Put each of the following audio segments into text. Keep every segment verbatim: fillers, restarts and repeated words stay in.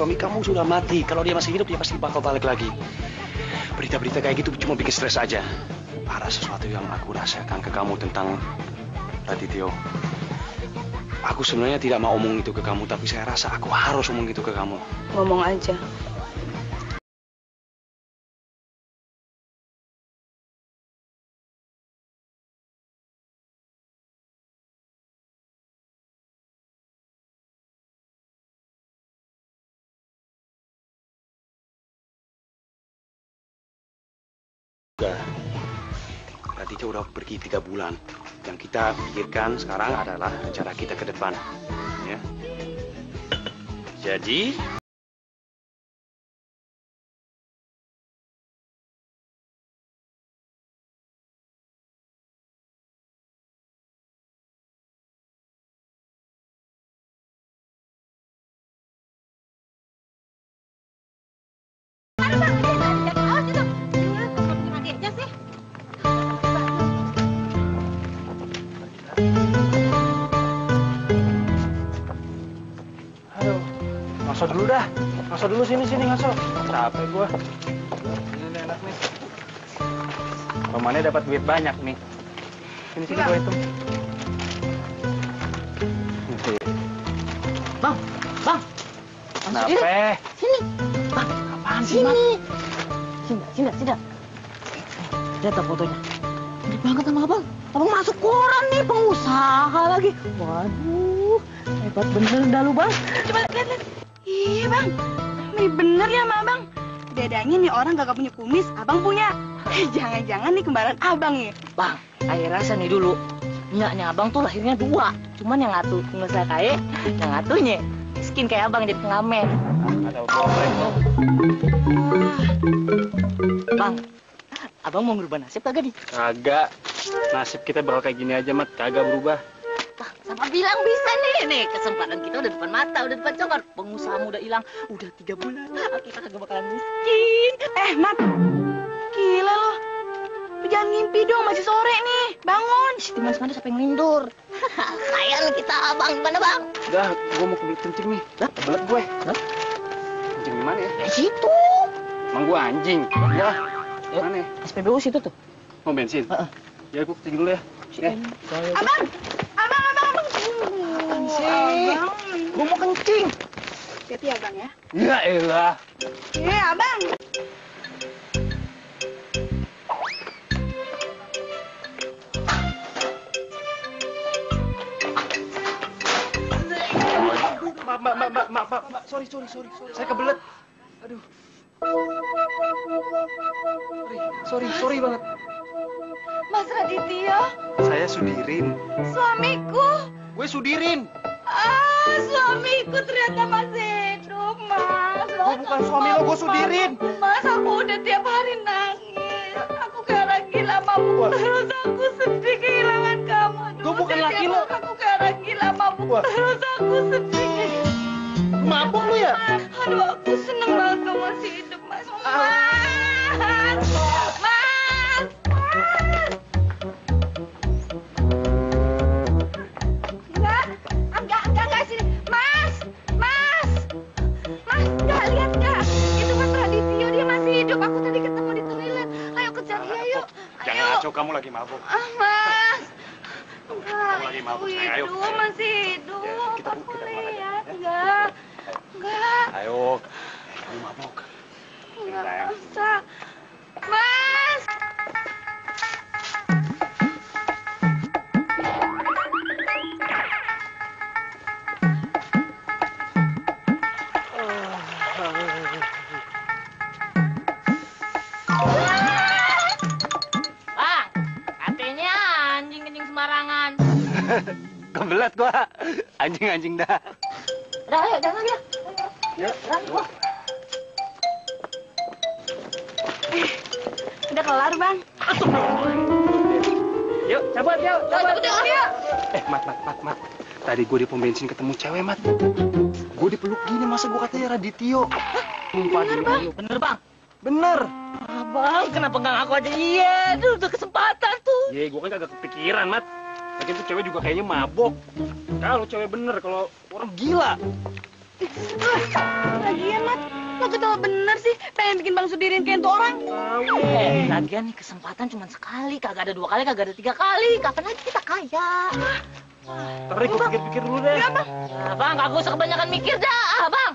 suami kamu sudah mati. Kalau dia masih hidup, dia pasti bakal balik lagi. Berita-berita kayak gitu cuma bikin stres aja. Ada sesuatu yang aku rasakan ke kamu tentang Radityo. Aku sebenarnya tidak mau omong itu ke kamu, tapi saya rasa aku harus omong itu ke kamu. Ngomong aja. Raditya udah pergi tiga bulan. Yang kita pikirkan sekarang adalah rencana kita ke depan, ya. Jadi, ngaso dulu dah, ngaso dulu sini sini ngaso. Capek gua. Ini nih, enak nih. Romannya dapat duit banyak nih. Sini sini gua hitung. Bang, bang. Kenapa? Sini. Bang, apaan sih, Mat? Sini, sini, sini. Lihat fotonya. Gede banget sama abang. Abang masuk koran nih, pengusaha lagi. Waduh, hebat bener dah lu, Bang. Coba lihat, lihat. Iya, Bang. Mirip bener ya sama Abang. Bedanya nih orang gak punya kumis, Abang punya. Jangan-jangan nih kembaran Abang ya. Bang, ayo rasa nih dulu. Nyaknya Abang tuh lahirnya dua. Cuman yang ngatu pengusaha kaya, yang ngatunya miskin kayak Abang jadi pengamen. Ada boleh lo. Bang, Abang mau ngerubah nasib kagak nih? Kagak. Nasib kita bakal kayak gini aja, Mat. Kagak berubah. Wah, sama bilang bisa nih. Nih, kesempatan kita udah depan mata, udah depan cokor. Pengusaha udah hilang, udah tiga bulan. Kita kagak bakalan miskin. Eh, Mat. Gila lo. Lu jangan ngimpi dong, masih sore nih. Bangun. Si Timas mana siapa yang ngelindur? Sayang kita, Abang. Gimana, Bang? Udah, gua mau ke kencing nih. Hah? Kebelet gue. Hah? Kencing di mana ya? Di situ. Emang gua anjing. Ya. Mana ya? S P B U situ tuh. Mau bensin? Heeh. Ya, gua kencing dulu ya. Ya. Abang. Abang, abang, abang. Apaan sih? Abang. Gua mau kencing. Hati-hati ya, Bang ya. Ya elah. Eh, Abang. Mbak, mbak, mbak, mbak, mbak, mbak, mbak, sorry, sorry, sorry, sorry, saya kebelet. Aduh. Sorry, sorry, sorry banget. Mas Radityo, Saya Sudirin. suamiku. Gue Sudirin. Ah, suamiku ternyata masih hidup, Mas. Gue bukan suami lo, gue Sudirin. Mas, aku udah tiap hari nangis. Aku kayak orang gila, mabuk terus. Aku sedih kehilangan kamu. Aduh, Gue bukan tiap laki hari lo. Aku kayak orang gila, mabuk Wah. terus. Aku sedih. Mabuk lu ya? Aduh, aku seneng banget kamu masih hidup, Mas. Mas! Mas! Mas! Enggak, enggak, enggak, enggak, sini. Mas! Mas! Mas, enggak, lihat, enggak. Itu Mas Radityo, dia masih hidup. Aku tadi ketemu di toilet. Ayo kejar dia, yuk. Jangan Ayo. ngaco, kamu lagi mabuk. Ah, Mas. Enggak, Kamu lagi mabuk, itu sayang. Ayo. hidup, masih hidup. Ya, kita- Aku kita pulang aja, lihat, ya. enggak. Enggak. Ayo, kamu mabuk. Enggak sayang. usah. Mas! Bang, katanya anjing kencing sembarangan. Kebelet gua. Anjing-anjing dah. Udah, ayo, jangan ya. Ya. Jangan, Udah kelar, Bang. Yuk, cabut, yuk, cabut. Cabut, cabut, yuk. Eh, Mat, Mat, Mat, Mat. Tadi gue di pom bensin ketemu cewek, Mat. Gue dipeluk gini, masa gue katanya Radityo. Sumpah Bener, demi Bang. lu. bener, Bang. Bener. Abang, kenapa nggak ngaku aja? Iya, itu udah kesempatan tuh. Iya, gue kan kagak kepikiran, Mat. Lagi tuh cewek juga kayaknya mabok. Kalau cewek bener, kalau orang gila. Lagian, Mat, lo ketawa bener sih. Pengen bikin Bang Sudirin kayak itu orang. Eh, lagian nih kesempatan cuma sekali, kagak ada dua kali, kagak ada tiga kali. Kapan lagi kita kaya? Tapi gue pikir-pikir dulu deh. Ah, bang, kagak usah kebanyakan mikir dah, ah, bang.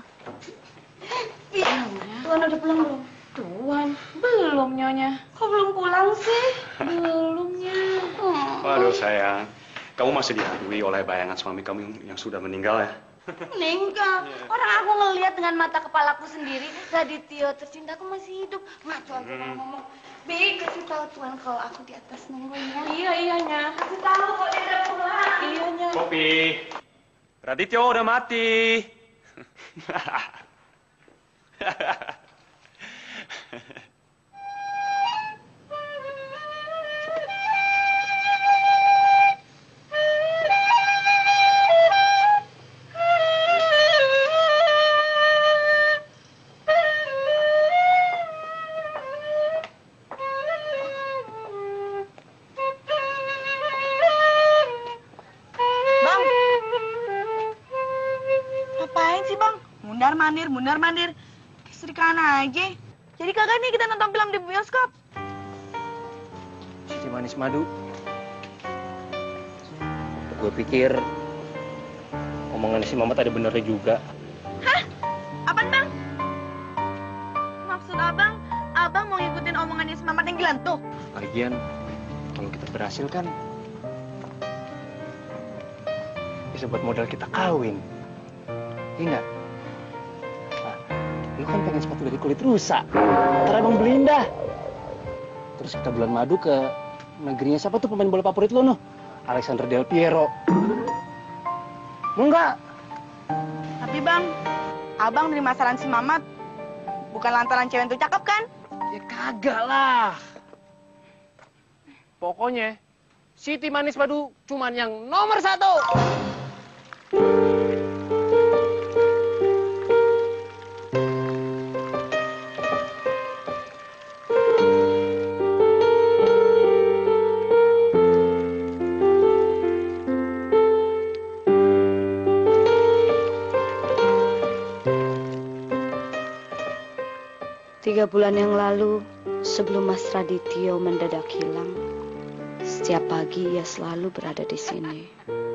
Tuan udah pulang belum? Tuan, belum Nyonya. Kok belum pulang sih? Belumnya. Waduh sayang, kamu masih dihantui oleh bayangan suami kamu yang sudah meninggal ya? Meninggal. Orang aku ngelihat dengan mata kepalaku sendiri, Radityo tercintaku masih hidup. Ngaco aja kalau ngomong. Bi, kasih tahu Tuan kalau aku di atas nunggunya. Iya, iya, Nya. Kasih tahu kalau dia udah pulang. Iya, Nya. Kopi, Radityo udah mati. Bang. Ngapain sih, Bang? Mundar-mandir, mundar-mandir. Keserikahan aja. Jadi kagak nih kita nonton film di bioskop. Siti Manis Madu. Gue pikir omongan si Mamat ada benernya juga. Hah? Apaan, Bang? Maksud Abang, Abang mau ngikutin omongannya si Mamat yang gila tuh? Lagian, kalau kita berhasil kan bisa buat modal kita kawin. Iya nggak? Nah, lu kan pengen sepatu dari kulit rusa. Ntar abang beliin dah. Terus kita bulan madu ke negerinya siapa tuh pemain bola favorit lu, noh? Alexander Del Piero. Mau nggak? Tapi Bang, Abang nerima saran si Mamat bukan lantaran cewek itu cakep kan? Ya kagak lah. Pokoknya Siti Manis Madu cuman yang nomor satu. Tiga bulan yang lalu, sebelum Mas Radityo mendadak hilang, setiap pagi ia selalu berada di sini.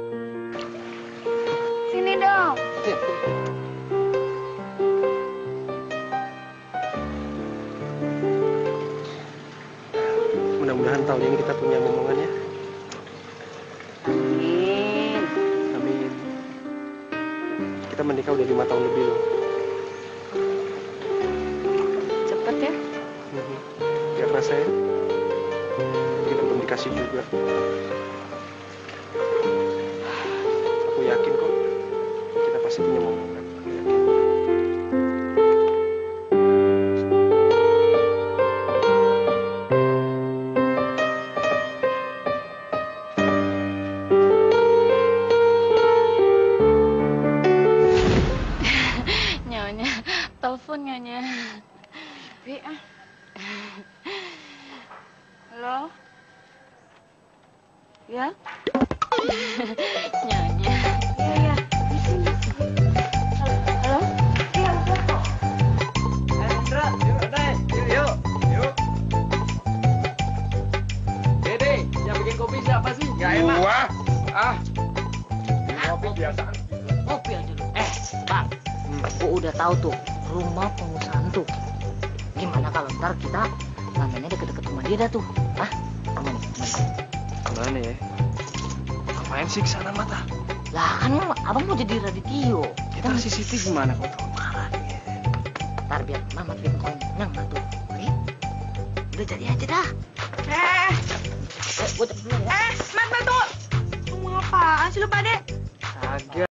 Sini dong. Mudah-mudahan tahun ini kita punya momongannya. Amin. Amin. Kita menikah udah lima tahun lebih loh. Cepet ya? Gak kerasa ya? Kita belum dikasih juga. Aku yakin kok. Kita pasti punya momongan. Aku yakin. Nyonya, telepon Nyonya. Bi, ah. Halo? Ya? Nyonya. Iya, iya. Di sini. Halo? Halo? Iya, udah kok. Indra, yuk, Dek. Yuk, yuk. Yuk. Dede, yang bikin kopi siapa sih? Gak enak. Gua? Ah. Kopi biasaan. Kopi aja lu. Eh, bang, gua udah tahu tuh rumah pengusahaan tuh. Gimana kalau ntar kita namanya deket-deket rumah dia dah tuh? Hah? Gimana? Gimana? Kemana ya? Ngapain sih kesana mata? Lah kan abang mau jadi Radityo. Kita si Siti gimana kalau tahu marah nih? Ntar biar Mamat bikin kenyang lah tuh. Oke? Udah jadi aja dah. Eh, Eh, gua cepet dulu ya. eh, Mat, Mat, tunggu. Ngomong apaan sih lu, Pade? Kagak.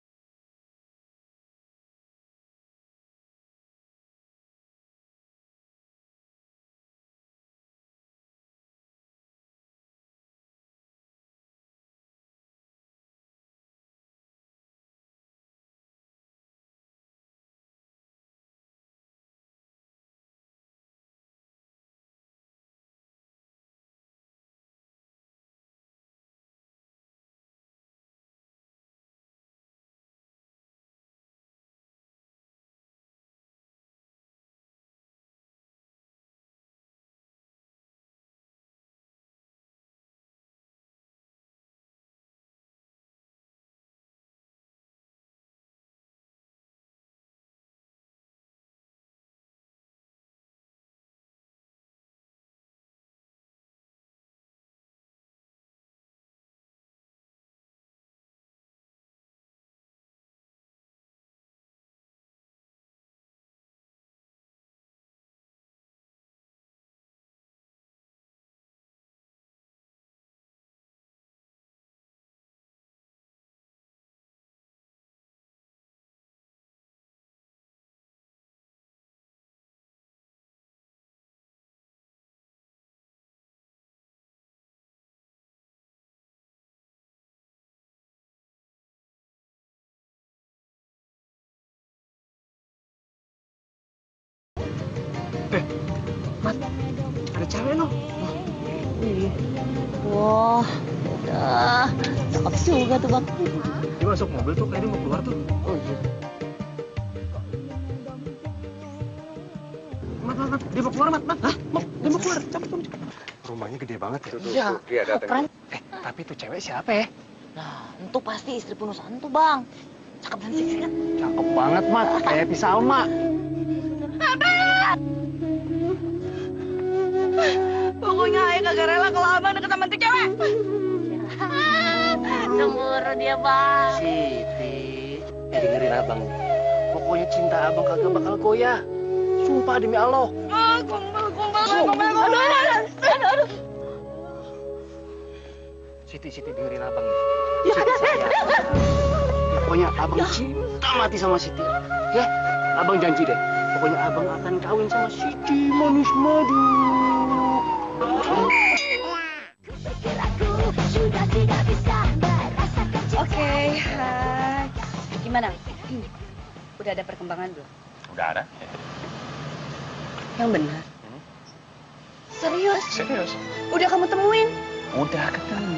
Wah, udah. Cakep juga tuh, Bang. Dia masuk mobil tuh, kayaknya mau keluar tuh. Oh iya. Mat, mat, mat. Dia mau keluar, mat, mat. Hah? Mau, dia mau keluar. Cepet, cepet. Rumahnya gede banget ya. Iya. Dia datang. Keren. Eh, tapi tuh cewek siapa ya? Nah, itu pasti istri penuh tuh, Bang. Cakep dan seksi kan? Cakep banget, Mat. Kayak Pi Salma. Pokoknya Ayah kagak rela kalau abang deket sama tuh cewek. Cemburu dia, Bang. Siti, ya dengerin abang. Pokoknya cinta abang kagak bakal goyah. Sumpah demi Allah. Ah, gombal, gombal, gombal, gombal. Aduh, aduh, aduh, aduh. Siti, Siti dengerin abang. Siti sayang. Pokoknya abang cinta mati sama Siti. Ya, abang janji deh. Pokoknya abang akan kawin sama Siti manis madu. Oke, hai. Gimana? Hmm. Udah ada perkembangan belum? Udah ada. Yang benar. Hmm. Serius? Serius? Udah kamu temuin? Udah ketemu.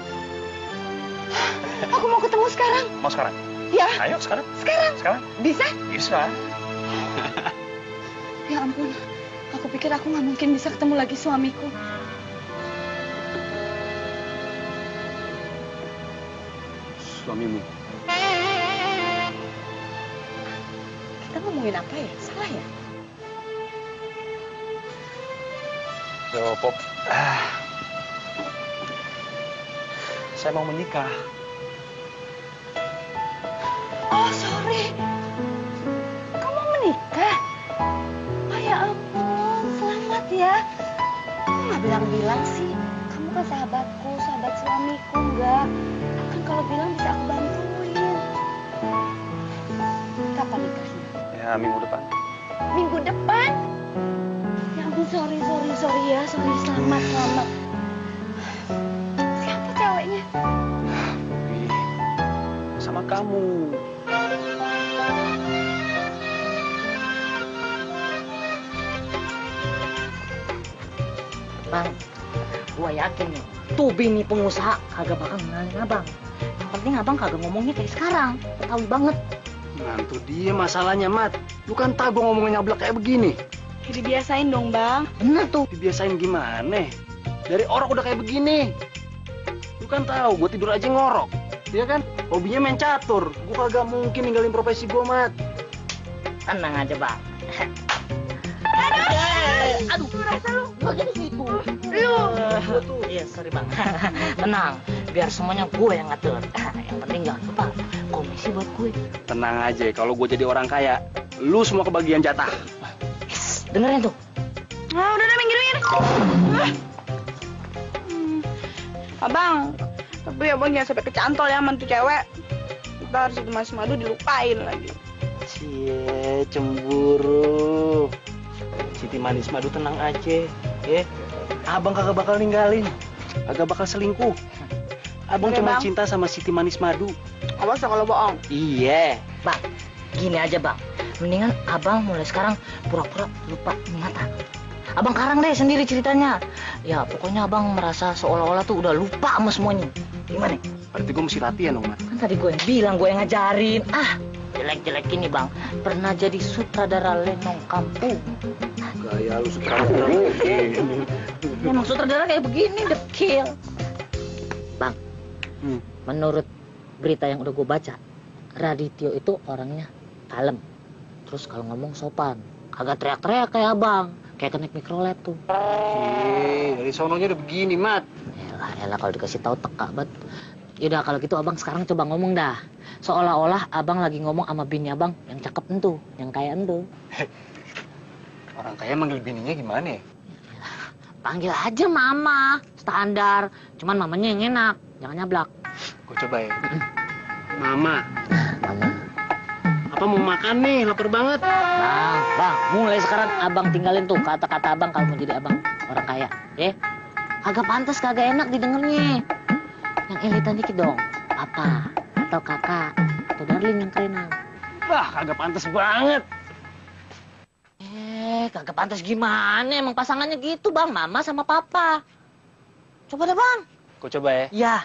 Aku mau ketemu sekarang. Mau sekarang? Ya, Ayo sekarang. sekarang. Sekarang? Bisa? Bisa. Ya ampun, aku pikir aku nggak mungkin bisa ketemu lagi suamiku. Suamimu. Kita ngomongin apa ya? Salah ya? Yo, Pop. Ah. Saya mau menikah. Oh, sorry. Kamu menikah? Oh ya ampun, selamat ya. Kamu nggak bilang-bilang sih. Kamu kan sahabatku, sahabat suamiku, enggak. Kan kalau bilang bisa aku bantuin. Kapan nikahnya? Ya, minggu depan. Minggu depan? Ya ampun, sorry, sorry, sorry ya. Sorry, selamat, selamat. Siapa ceweknya? Wih, sama kamu. Bang, gua yakin nih, tuh bini pengusaha kagak bakal ngenalin abang. Yang penting abang kagak ngomongnya kayak sekarang, Betawi banget. Nah, itu dia masalahnya, Mat. Lu kan tahu gua ngomongnya nyablak kayak begini. Jadi biasain dong, Bang. Bener tuh. Dibiasain gimana? Dari orang udah kayak begini. Lu kan tahu, gua tidur aja ngorok. Iya kan? Hobinya main catur. Gua kagak mungkin ninggalin profesi gua, Mat. Tenang aja, Bang. Aduh, rasa lu bagian situ. Lu. Iya, sorry, Bang. Tenang, biar semuanya gue yang ngatur. Yang penting jangan lupa komisi buat gue. Tenang aja, kalau gua jadi orang kaya, lu semua kebagian jatah. Yes, dengerin tuh. Ah, udah udah minggir minggir. Ah. Hmm. Abang, tapi abang jangan sampai kecantol ya mantu cewek. Ntar si Mas Madu dilupain lagi. Cie, cemburu. Siti manis madu tenang aja, ya. Abang kagak bakal ninggalin, kagak bakal selingkuh. Abang Oke, cuma Bang. cinta sama Siti manis madu. Awas ya kalau bohong. Iya. Bang, gini aja, Bang. Mendingan abang mulai sekarang pura-pura lupa ingatan. Abang karang deh sendiri ceritanya. Ya, pokoknya abang merasa seolah-olah tuh udah lupa sama semuanya. Gimana? Berarti gue mesti latihan dong, Mat. Kan tadi gue yang bilang, gue yang ngajarin. Ah, jelek-jelek ini, Bang. Pernah jadi sutradara lenong kampung. Gaya lu sutradara. Emang sutradara kayak begini, dekil. Bang, Hmm. menurut berita yang udah gue baca, Radityo itu orangnya kalem. Terus kalau ngomong sopan. Kagak teriak-teriak kayak abang. Kayak kenek mikrolet tuh. Cie, dari sononya udah begini, Mat. Elah, elah kalau dikasih tahu teka banget. Yaudah kalau gitu abang sekarang coba ngomong dah. Seolah-olah abang lagi ngomong sama bini abang yang cakep entu, yang kaya entu. Orang kaya manggil bininya gimana ya? Panggil aja mama, standar. Cuman mamanya yang enak, jangan nyablak. Gue coba ya. Mama, Mama. apa mau makan nih? Lapar banget. Bang, bang, mulai sekarang abang tinggalin tuh kata-kata abang kalau mau jadi abang orang kaya, ya? Kagak pantas, kagak enak didengarnya. Yang elitan dikit dong, papa, atau kakak, atau darling yang kerenan. Wah, kagak pantas banget. Eh, kagak pantas gimana? Emang pasangannya gitu, Bang, mama sama papa. Coba deh, Bang. Gua coba ya. Iya.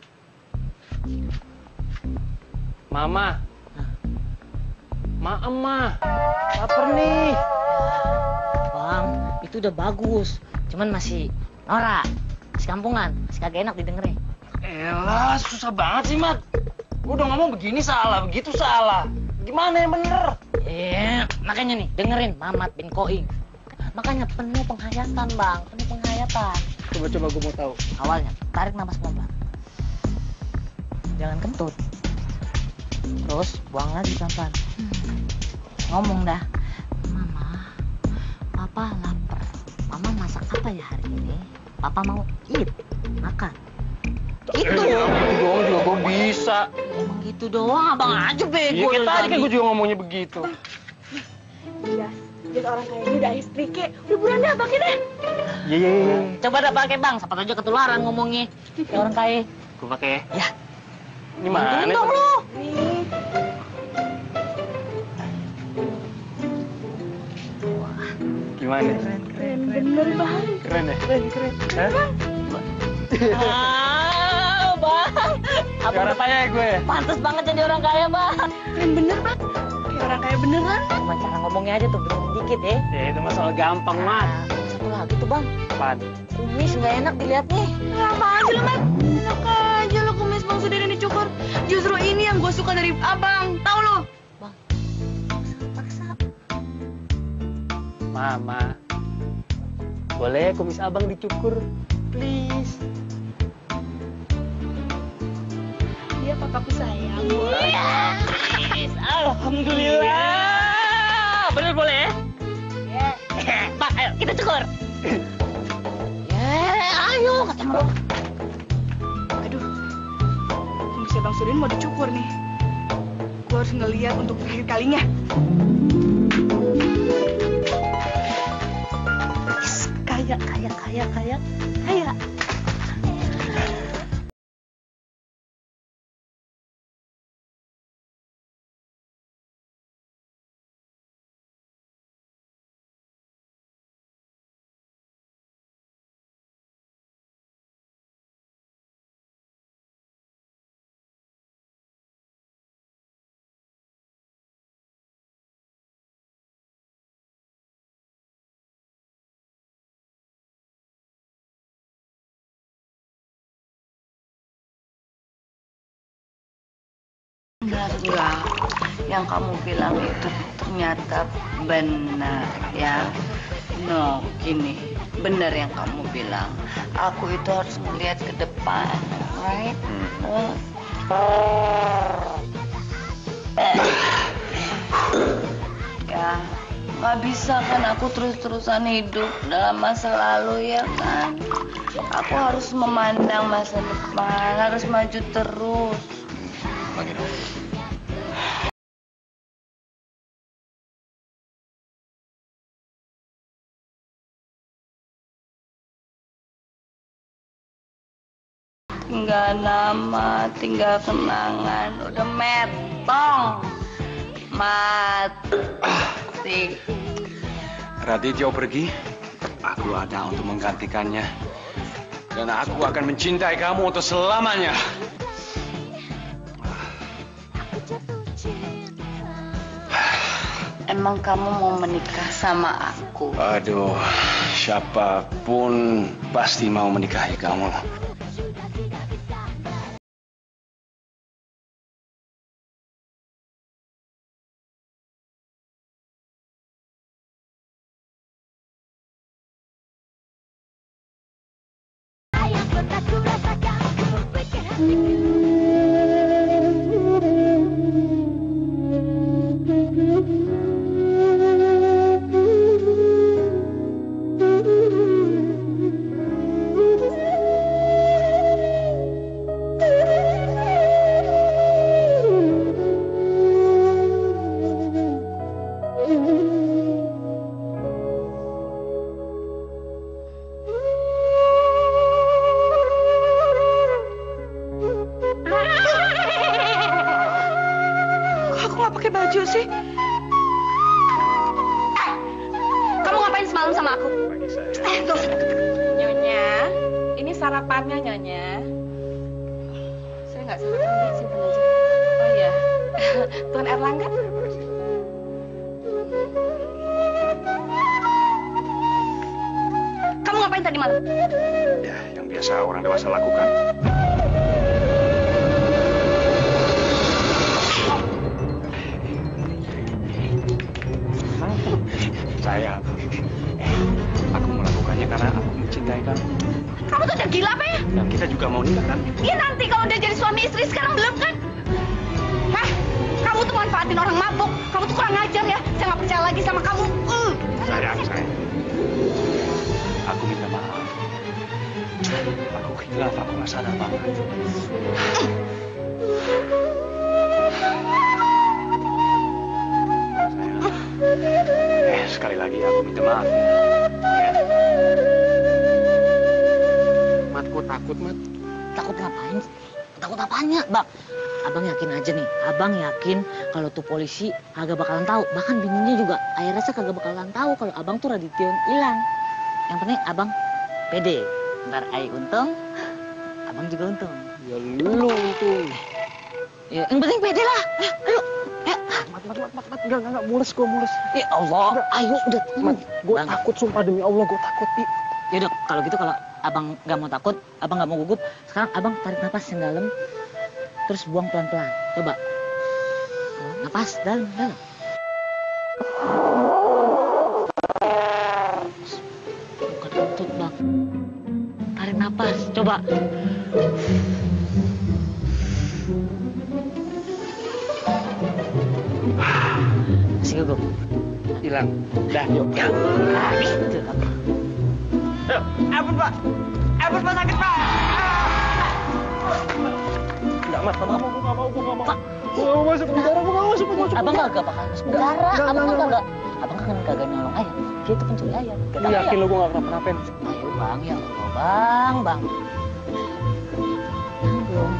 Mama. Ma, emak. Laper nih. Bang, itu udah bagus. Cuman masih norak. Masih kampungan. Masih kagak enak didengerin. Elah, susah banget sih, Mat. Gua udah ngomong begini salah, begitu salah. Gimana yang bener? Eh, makanya nih, dengerin Mamat bin Koing. Makanya penuh penghayatan, Bang. Penuh penghayatan. Coba-coba gua mau tahu. Awalnya, tarik napas pelan-pelan. Jangan kentut. Terus, buang lagi pelan-pelan. Ngomong dah. Mama, Papa lapar. Mama masak apa ya hari ini? Papa mau eat, makan. Gitu. Eh, gitu doang juga gua bisa. Emang gitu doang, abang aja Iya, bego. kayak dari tadi kan tadi. gua juga ngomongnya begitu. Iya, jadi orang kayak ini udah istri ke. Udah buruan dah pakai deh. Iya, iya, iya. Coba dah pakai, Bang. Siapa aja ketularan ngomongnya. Kayak orang kaya. Gua pakai. Ya. Ini mana? Untung tuh? lu. Nih, Gimana? keren bener bang. Keren ya? Keren, keren. Hah? Ah, Bang. Kayak orang kaya ya gue ya? Pantes banget jadi orang kaya, Bang. Keren bener bang. Kayak orang kaya beneran. Cuma cara ngomongnya aja tuh belum dikit ya. Ya itu masalah gampang, Mat. Nah, satu lagi tuh, Bang. Apaan? Kumis nggak enak dilihat nih. Apaan sih lo, Mat? Enak aja lo kumis bang Sudir ini cukur. Justru ini yang gue suka dari abang. Tahu lo? Bang, paksa. Mama, boleh kumis abang dicukur? Please. Iya, papaku sayang. Yes, alhamdulillah. Bener boleh ya? Ya. Bang, ayo kita cukur. Ya, ayo ketemu. Aduh, kumisnya bang Sudir mau dicukur nih. Gue harus ngeliat untuk terakhir kalinya. Kaya, kaya, kaya, kaya, kaya. Enggak, yang kamu bilang itu ternyata benar ya. No, gini, benar yang kamu bilang. Aku itu harus melihat ke depan, right? Oh. Ya, nggak bisa kan aku terus-terusan hidup dalam masa lalu ya kan. Aku harus memandang masa depan, harus maju terus. Bagaimana? Tinggal nama, tinggal kenangan, udah metong, mati. Radityo pergi, aku ada untuk menggantikannya. Dan aku akan mencintai kamu untuk selamanya. Emang kamu mau menikah sama aku? Aduh, siapapun pasti mau menikahi kamu. baju sih? Kamu ngapain semalam sama aku? Bagi saya. Eh, tuh. Nyonya, ini sarapannya, Nyonya. Saya nggak sarapan, ya, simpan aja. Oh iya. Tuan Erlangga? Kamu ngapain tadi malam? Ya, yang biasa orang dewasa lakukan. Saya, eh, aku melakukannya karena aku mencintai kamu. Kamu tuh udah gila apa ya? Dan kita juga mau nikah kan? Iya nanti kalau udah jadi suami istri, sekarang belum kan? Hah? Kamu tuh manfaatin orang mabuk. Kamu tuh kurang ajar ya. Saya nggak percaya lagi sama kamu. Uh. Sayang, sayang. Aku minta maaf. Aku hilaf, aku nggak sadar banget. Eh, sekali lagi aku minta maaf. Ya. Mat, gue takut, Mat. Takut ngapain? Takut apanya, Bang? Abang yakin aja nih, abang yakin kalau tuh polisi kagak bakalan tahu. Bahkan bininya juga, ayah rasa kagak bakalan tahu kalau abang tuh Radityo yang hilang. Yang penting abang pede. Ntar ayah untung, abang juga untung. Ya lu untung. Ya, yang penting pede lah. Eh, ayo, ya. Mat, mat, mat, mat, mat. Enggak, enggak, enggak. Mules gue, mules. Ya Allah, ayo udah. Mat, gue Bang. takut, sumpah demi Allah, gue takut, Pi. Ya udah, kalau gitu kalau abang nggak mau takut, abang nggak mau gugup, sekarang abang tarik napas yang dalam, terus buang pelan-pelan. Coba. Napas dalam, dalam. Bukan kentut, Bang. Tarik napas, coba. Masih gugup. Hilang. Dah, yuk. Ya, nah, gitu. Ampun, Pak. Ampun, Pak, sakit, Pak. Enggak, Mat. Gue nggak mau, gue nggak mau, gue nggak mau. Pak. Gue nggak mau masuk penjara, gue nggak mau masuk penjara. Abang kagak bakal masuk penjara. Enggak, Abang enggak, kan enggak. kagak. Abang kan kagak nolong ayah. Dia itu pencuri ayam. Lu yakin lu gue nggak kenapa-napain? Ayo bang, ya Allah bang, bang. Tanggung.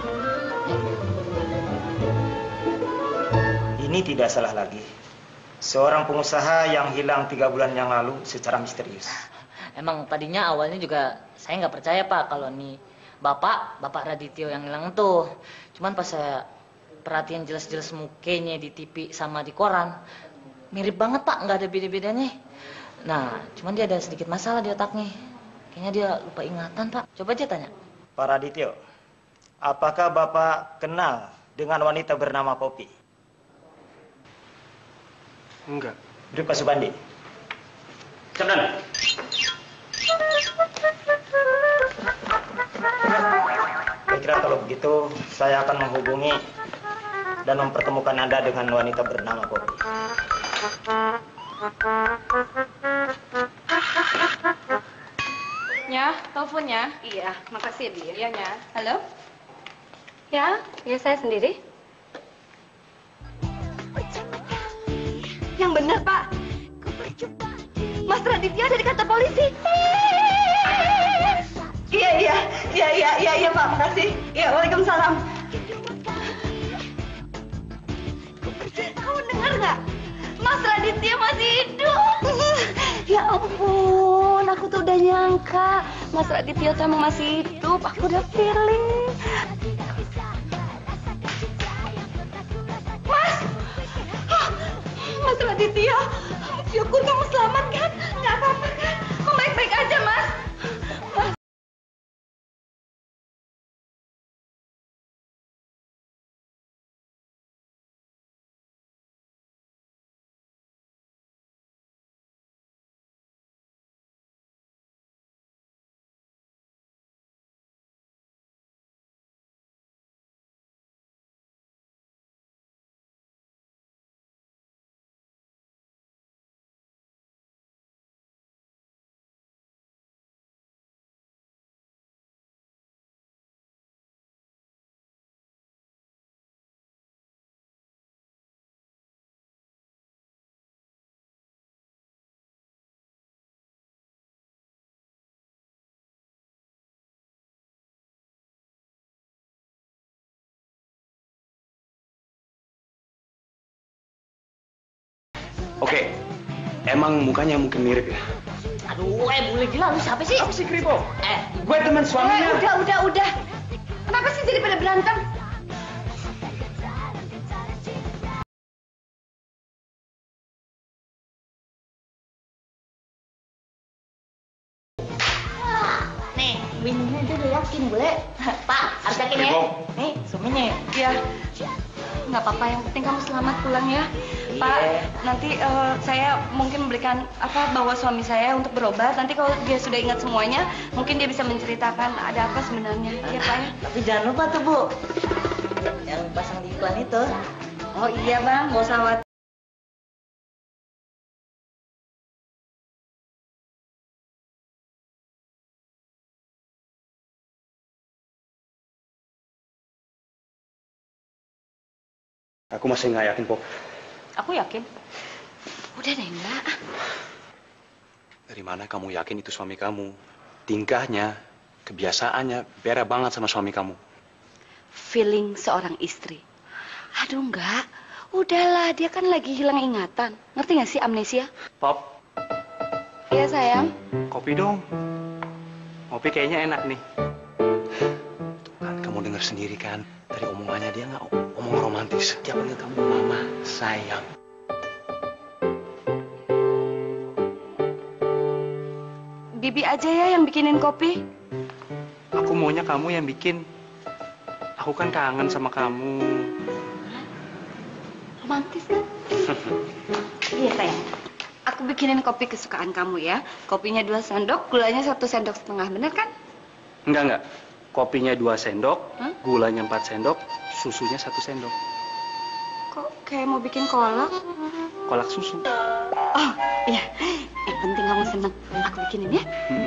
Ini tidak salah lagi. Seorang pengusaha yang hilang tiga bulan yang lalu secara misterius. Emang tadinya awalnya juga saya nggak percaya pak kalau nih bapak, bapak Radityo yang hilang tuh. Cuman pas saya perhatiin jelas-jelas mukanya di T V sama di koran, mirip banget pak, nggak ada beda-bedanya. Nah, cuman dia ada sedikit masalah di otaknya. Kayaknya dia lupa ingatan pak. Coba aja tanya. Pak Radityo, apakah Bapak kenal dengan wanita bernama Poppy? Enggak. Duduk Pak Subandi. Cepetan. Kira-kira kalau begitu, saya akan menghubungi dan mempertemukan Anda dengan wanita bernama Poppy. Ya, teleponnya. Iya, makasih dia. Iya, Nya. Halo? Ya, ya saya sendiri. Yang benar, Pak. Mas Raditya ada di kantor polisi. Iya, iya, iya, iya, iya, iya, Pak. Makasih. Iya, waalaikumsalam. Kamu dengar nggak? Mas Raditya masih hidup. Ya ampun, aku tuh udah nyangka Mas Raditya tuh emang masih hidup. Aku udah feeling. Mas, Hah, Mas Raditya, syukur kamu selamat kan? Nggak apa-apa kan? Kamu baik-baik aja, Mas. Mas. Oke, emang mukanya mungkin mirip ya. Aduh, eh boleh gila, lu siapa sih? Apa sih Kribo? Eh, Gue teman Eh, suaminya. udah, udah, udah. Kenapa sih jadi pada berantem? Nih, bininya aja udah yakin, boleh? Pak, harus yakin ya. Ibu. Nih, suaminya. Ya, nggak apa-apa. Yang penting kamu selamat pulang ya. Pak, nanti eh, saya mungkin memberikan apa bawa suami saya untuk berobat. Nanti kalau dia sudah ingat semuanya, mungkin dia bisa menceritakan ada apa sebenarnya. Ya Pak ya. Tapi jangan lupa tuh, Bu. Yang pasang di iklan itu. Oh iya Bang, nggak usah khawatir. Aku masih nggak yakin, Pop. Aku yakin. Udah deh, enggak. Dari mana kamu yakin itu suami kamu? Tingkahnya, kebiasaannya beda banget sama suami kamu. Feeling seorang istri. Aduh enggak. Udahlah, dia kan lagi hilang ingatan. Ngerti nggak sih amnesia? Pop, Iya sayang. kopi dong. Kopi kayaknya enak nih. Tuh kan, kamu dengar sendiri kan. Dari omongannya dia nggak omong romantis. Dia panggil kamu mama, sayang. Bibi aja ya yang bikinin kopi. Aku maunya kamu yang bikin. Aku kan kangen sama kamu. Romantis kan? Iya sayang. Aku bikinin kopi kesukaan kamu ya. Kopinya dua sendok, gulanya satu sendok setengah, bener kan? Enggak, enggak. Kopinya dua sendok, Hah? gulanya empat sendok, susunya satu sendok. Kok kayak mau bikin kolak? Kolak susu. Oh iya, yang penting kamu seneng. Aku bikinin ya. Hmm.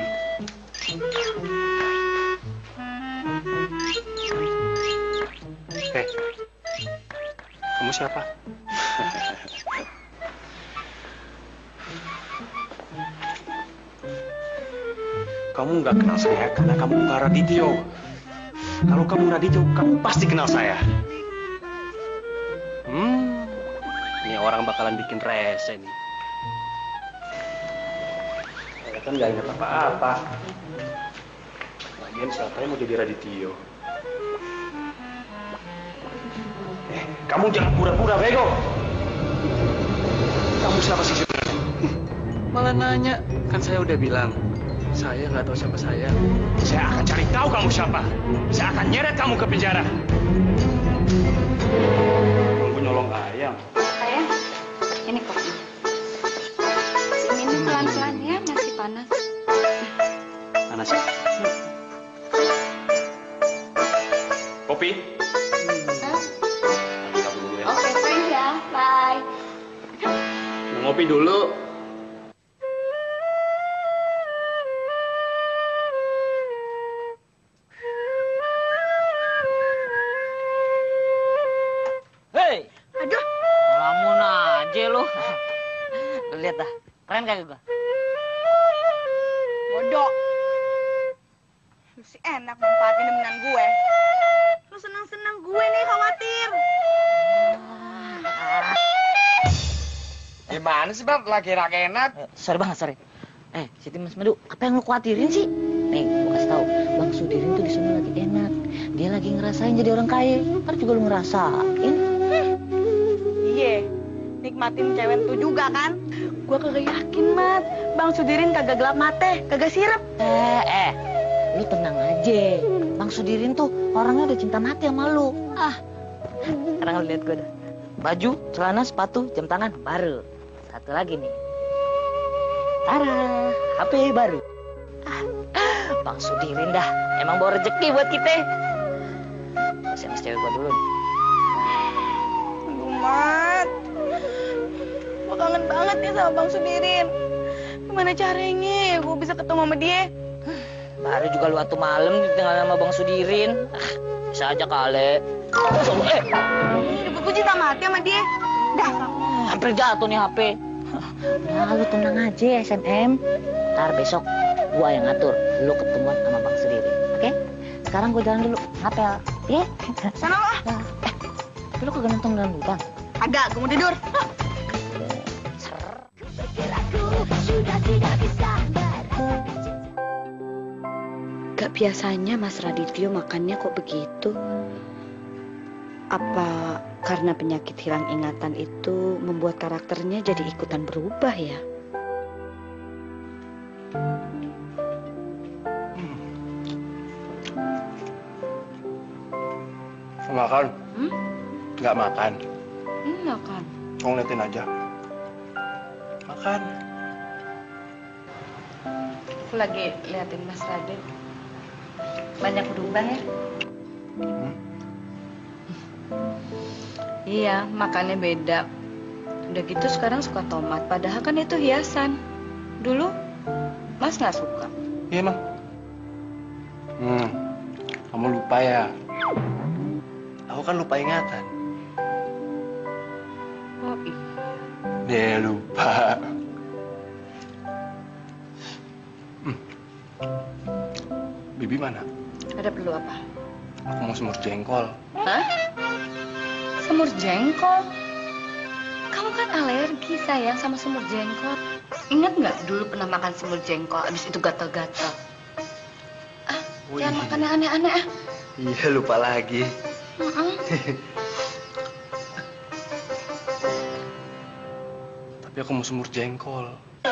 Eh, kamu siapa? Kamu nggak kenal saya karena kamu bukan Radityo. Kalau kamu Radityo, kamu pasti kenal saya. Hmm, ini orang bakalan bikin rese nih. Saya kan nggak ingat apa-apa. Lagian siapa yang mau jadi Radityo? Eh, kamu jangan pura-pura bego. Kamu siapa sih sebenarnya? Malah nanya, kan saya udah bilang, saya nggak tahu siapa saya. Saya akan cari tahu kamu siapa. Saya akan nyeret kamu ke penjara. Kamu nyolong ayam. Sayang, ini kopinya. Minum pelan-pelan ya, masih panas. Panas ya? Kopi. Hah? Kita dulu ya. Oke, thanks ya. Bye. Ngopi dulu. Hei, Aduh, ngelamun aja lu. Lu lihat dah, keren kagak gua? bodoh. Lu sih enak manfaatin demenan gue. Lu senang-senang gue nih khawatir. Gimana sih, Bab? Lagi enak. Eh, sorry banget, sorry. Eh, Siti Mas Madu, apa yang lu khawatirin sih? Nih, gua kasih tahu, Bang Sudirin tuh di sana lagi enak. Dia lagi ngerasain jadi orang kaya. Ntar juga lu ngerasain. Iya, nikmatin cewek tuh juga kan? Gue kagak yakin, Mat. Bang Sudirin kagak gelap mata, kagak sirep. Eh, eh, lu tenang aja. Bang Sudirin tuh orangnya udah cinta mati sama lu. Ah, sekarang lu lihat gue dah. Baju, celana, sepatu, jam tangan, baru. Satu lagi nih. Tara, H P baru. Ah, Bang Sudirin dah, emang bawa rezeki buat kita. S M S cewek gua dulu nih. Aduh, Mat. Gue kangen banget ya sama Bang Sudirin. Gimana caranya gue bisa ketemu sama dia? Baru juga lu atuh malam ditinggal sama Bang Sudirin. Ah, bisa aja kali. Eh, Hidup gue cinta mati sama dia. Dah, hampir jatuh nih H P. Nah, lu tenang aja S M M. Ntar besok gua yang ngatur. Lu ketemuan sama Bang Sudirin. Oke? Sekarang gua jalan dulu. Ngapel. Ya? sana lo ah. Nah, eh, tapi lu kagak nonton dalam hutan? Agak, gue mau tidur. Ser. Sudah tidak bisa Biasanya Mas Radityo makannya kok begitu? Apa karena penyakit hilang ingatan itu membuat karakternya jadi ikutan berubah ya? Makan? Hmm? Nggak makan. Enggak kan? Mau ngeliatin aja. Makan. Aku lagi liatin Mas Radit. Banyak berubah ya? Hmm? Iya, makannya beda. Udah gitu sekarang suka tomat. Padahal kan itu hiasan. Dulu Mas nggak suka. Iya emang. Hmm, kamu lupa ya? Aku kan lupa ingatan. Oh iya. Dia lupa. Hmm. Bibi mana? Ada perlu apa? Aku mau semur jengkol. Hah? Semur jengkol? Kamu kan alergi sayang sama semur jengkol. Ingat nggak dulu pernah makan semur jengkol, abis itu gatal-gatal? Ah, Oh, jangan iya. makan yang aneh-aneh ah. Iya, lupa lagi. Mm-mm. Tapi aku mau semur jengkol.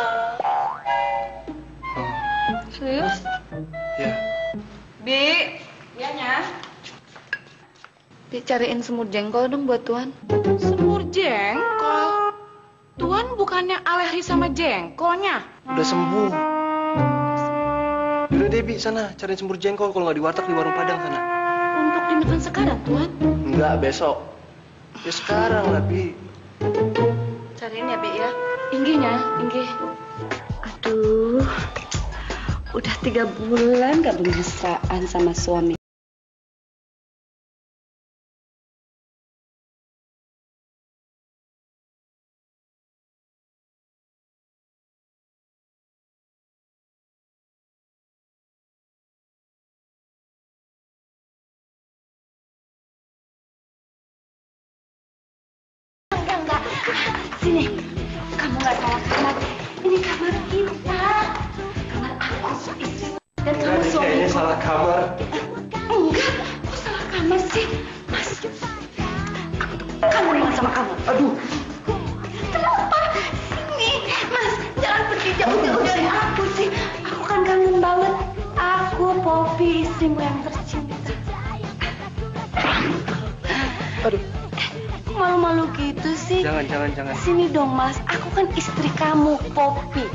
Hmm. Serius? Ya. Bi, Bianya. Bi, cariin semur jengkol dong buat Tuan. Semur jengkol. Tuan bukannya alergi sama jengkolnya? Udah sembuh. Yaudah Debi, sana cariin semur jengkol. Kalau nggak di warteg, di warung Padang sana. Untuk dimakan sekarang, Tuan? Enggak, besok. Ya sekarang lah, Bi. Cariin ya, Bi ya. Inggihnya, inggih. Aduh, udah tiga bulan gak bermesraan sama suami. Enggak, enggak. Sini, kamu nggak salah kamar. Ini kamar kita. Kamar aku, istri. Dan kamu suami. salah kamar. Enggak, kok salah kamar sih? Mas, aku kangen banget sama kamu. Aduh. Kenapa? Sini, Mas. Jangan pergi jauh-jauh dari aku sih. Aku kan kangen banget. Aku, Poppy, istrimu yang tercinta. Aduh. Kok malu-malu gitu sih? Jangan, jangan, jangan. Sini dong, Mas. Aku kan istri kamu, Poppy.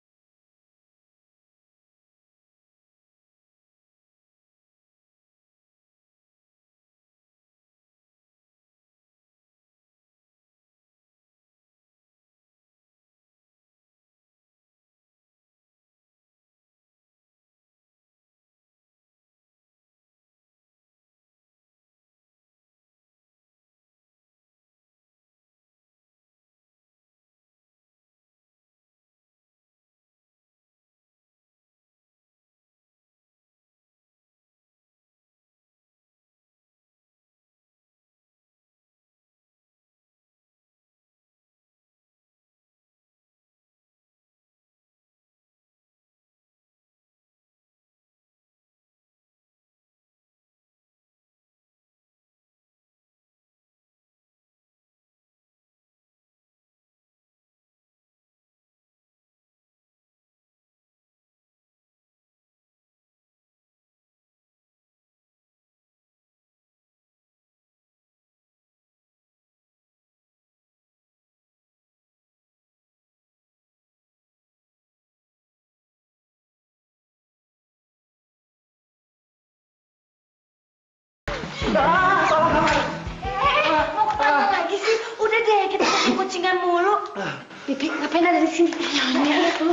Ah, salah kamar. Eh, mau kemana lagi sih? Udah deh, kita pergi kucingan mulu. Bibi, ngapain ada di sini? Nyonya itu.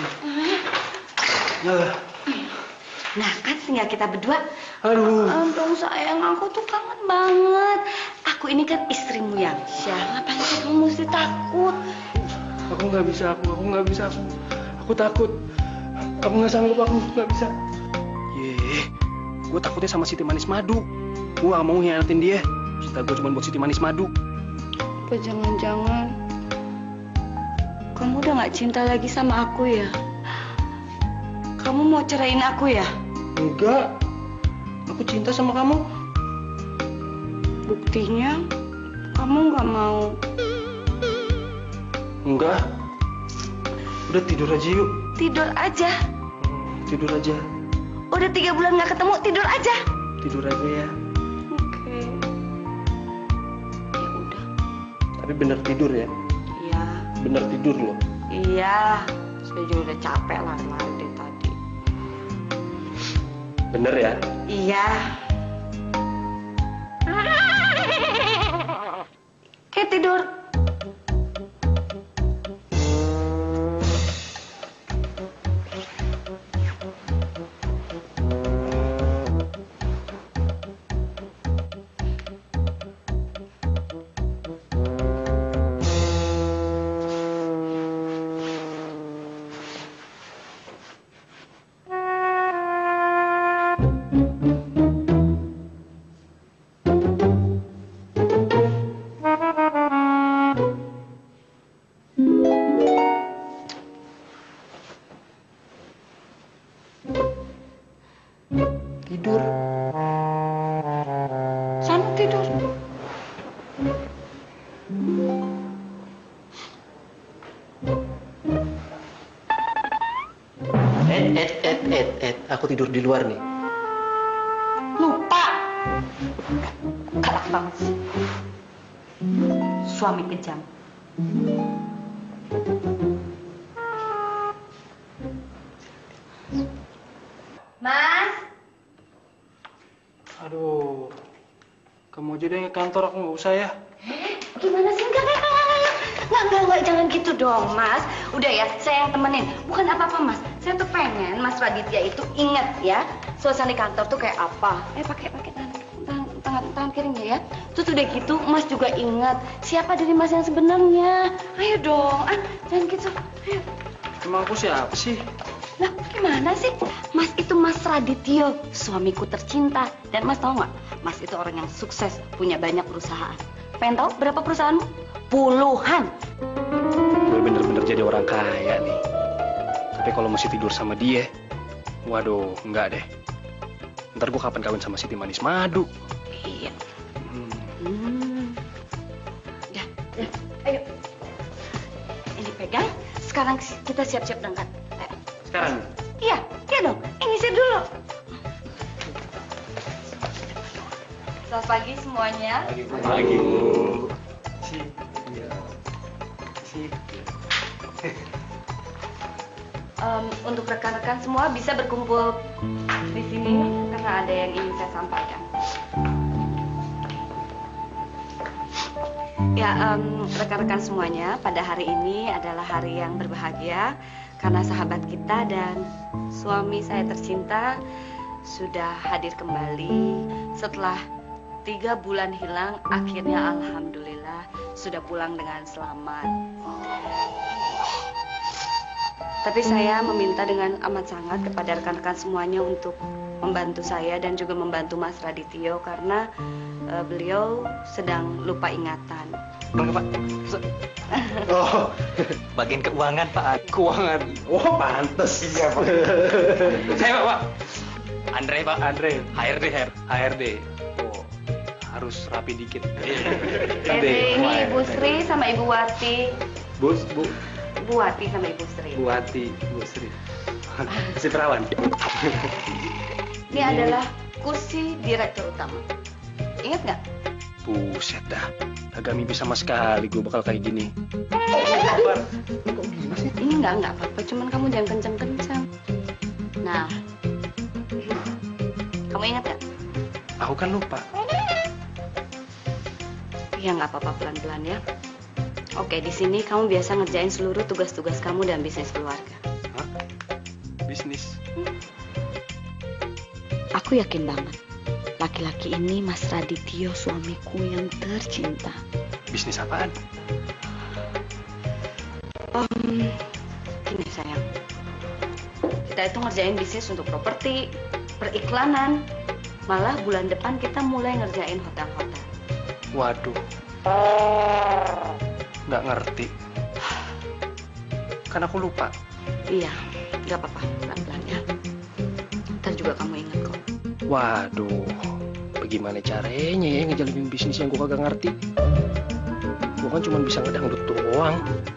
Nah, kan tinggal kita berdua. Aduh. Ampun sayang, aku tuh kangen banget. Aku ini kan istrimu yang syah. Ngapain sih kamu mesti takut? Aku nggak bisa, aku, aku nggak bisa, aku, aku takut. Aku nggak sanggup, aku nggak bisa. Ye, gue takutnya sama Siti Manis Madu. Gue gak mau hianatin dia. Cinta gue cuma buat Siti Manis Madu. Apa jangan-jangan kamu udah gak cinta lagi sama aku ya? Kamu mau ceraiin aku ya? Enggak. Aku cinta sama kamu. Buktinya kamu nggak mau. Enggak. Udah tidur aja yuk. Tidur aja. Tidur aja. Udah tiga bulan nggak ketemu, tidur aja. Tidur aja ya. Oke. Ya udah. Tapi bener tidur ya. Iya. Bener tidur loh. Iya. Saya juga udah capek lari-lari dari tadi. Bener ya. Iya. Kayak tidur. Tidur. Sana tidur. Ed, Ed, Ed, Ed, Ed. Aku tidur di luar nih. Lupa. Galak banget sih. Suami kejam. Mas, Aduh. Kamu aja deh ke kantor, aku nggak usah ya. Gimana sih? Enggak, enggak, enggak, enggak. Enggak, enggak, enggak, jangan gitu dong, Mas. Udah ya, saya yang temenin. Bukan apa-apa, Mas. Saya tuh pengen Mas Raditya itu inget ya, suasana di kantor tuh kayak apa. Eh, pakai pakai tangan, tangan, tangan, tangan kirinya ya. Terus udah gitu, Mas juga inget siapa diri Mas yang sebenarnya. Ayo dong, ah, jangan gitu. Ayo. Emang aku siapa sih? Lah, gimana sih? Mas itu Mas Radityo, suamiku tercinta. Dan Mas tahu nggak? Mas itu orang yang sukses, punya banyak perusahaan. Pengen tahu berapa perusahaanmu? Puluhan. Gue bener-bener jadi orang kaya nih. Tapi kalau masih tidur sama dia, waduh, enggak deh. Ntar gue kapan kawin sama Siti Manis Madu. Iya. Hmm. Hmm. Ya, ya, ayo. Ini pegang. Sekarang kita siap-siap berangkat. Ayo. Sekarang. Iya, iya dong. Ini saya dulu. Selamat pagi semuanya. Pagi. Si. Iya. Si. Em, untuk rekan-rekan semua bisa berkumpul di sini karena ada yang ingin saya sampaikan. Ya, em, rekan-rekan semuanya, pada hari ini adalah hari yang berbahagia karena sahabat kita dan suami saya tercinta sudah hadir kembali setelah tiga bulan hilang. Akhirnya alhamdulillah sudah pulang dengan selamat. Tapi saya meminta dengan amat sangat kepada rekan-rekan semuanya untuk membantu saya dan juga membantu Mas Radityo karena uh, beliau sedang lupa ingatan. Bangga, Pak. Oh, bagian keuangan Pak. Keuangan. Oh, pantes. Iya, Pak. Saya, Pak, Pak. Andre, Pak. Andre. H R D, H R D. Oh, harus rapi dikit. Jadi ini Ibu Sri sama Ibu Wati. Bu, Bu, Bu Wati sama Ibu Sri. Bu Wati, Bu Sri. Si perawan. Ini adalah kursi direktur utama. Ingat nggak? Buset dah. Agak mimpi sama sekali gue bakal kayak gini. Ini nggak nggak apa-apa, cuman kamu jangan kenceng-kenceng. Nah, kamu ingat nggak? Aku kan lupa. Ya nggak apa-apa, pelan-pelan ya. Oke, di sini kamu biasa ngerjain seluruh tugas-tugas kamu dan bisnis keluarga. Hah? Bisnis? Aku yakin banget, laki-laki ini Mas Radityo, suamiku yang tercinta. Bisnis apaan? Um, gini sayang, kita itu ngerjain bisnis untuk properti, periklanan. Malah bulan depan kita mulai ngerjain hotel-hotel. Waduh. Nggak ngerti. Kan aku lupa. Iya, nggak apa-apa, pelan-pelan ya. Ntar juga kamu ingat kok. Waduh, bagaimana caranya ya ngejalanin bisnis yang gue kagak ngerti? Gue kan cuma bisa ngedangdut doang.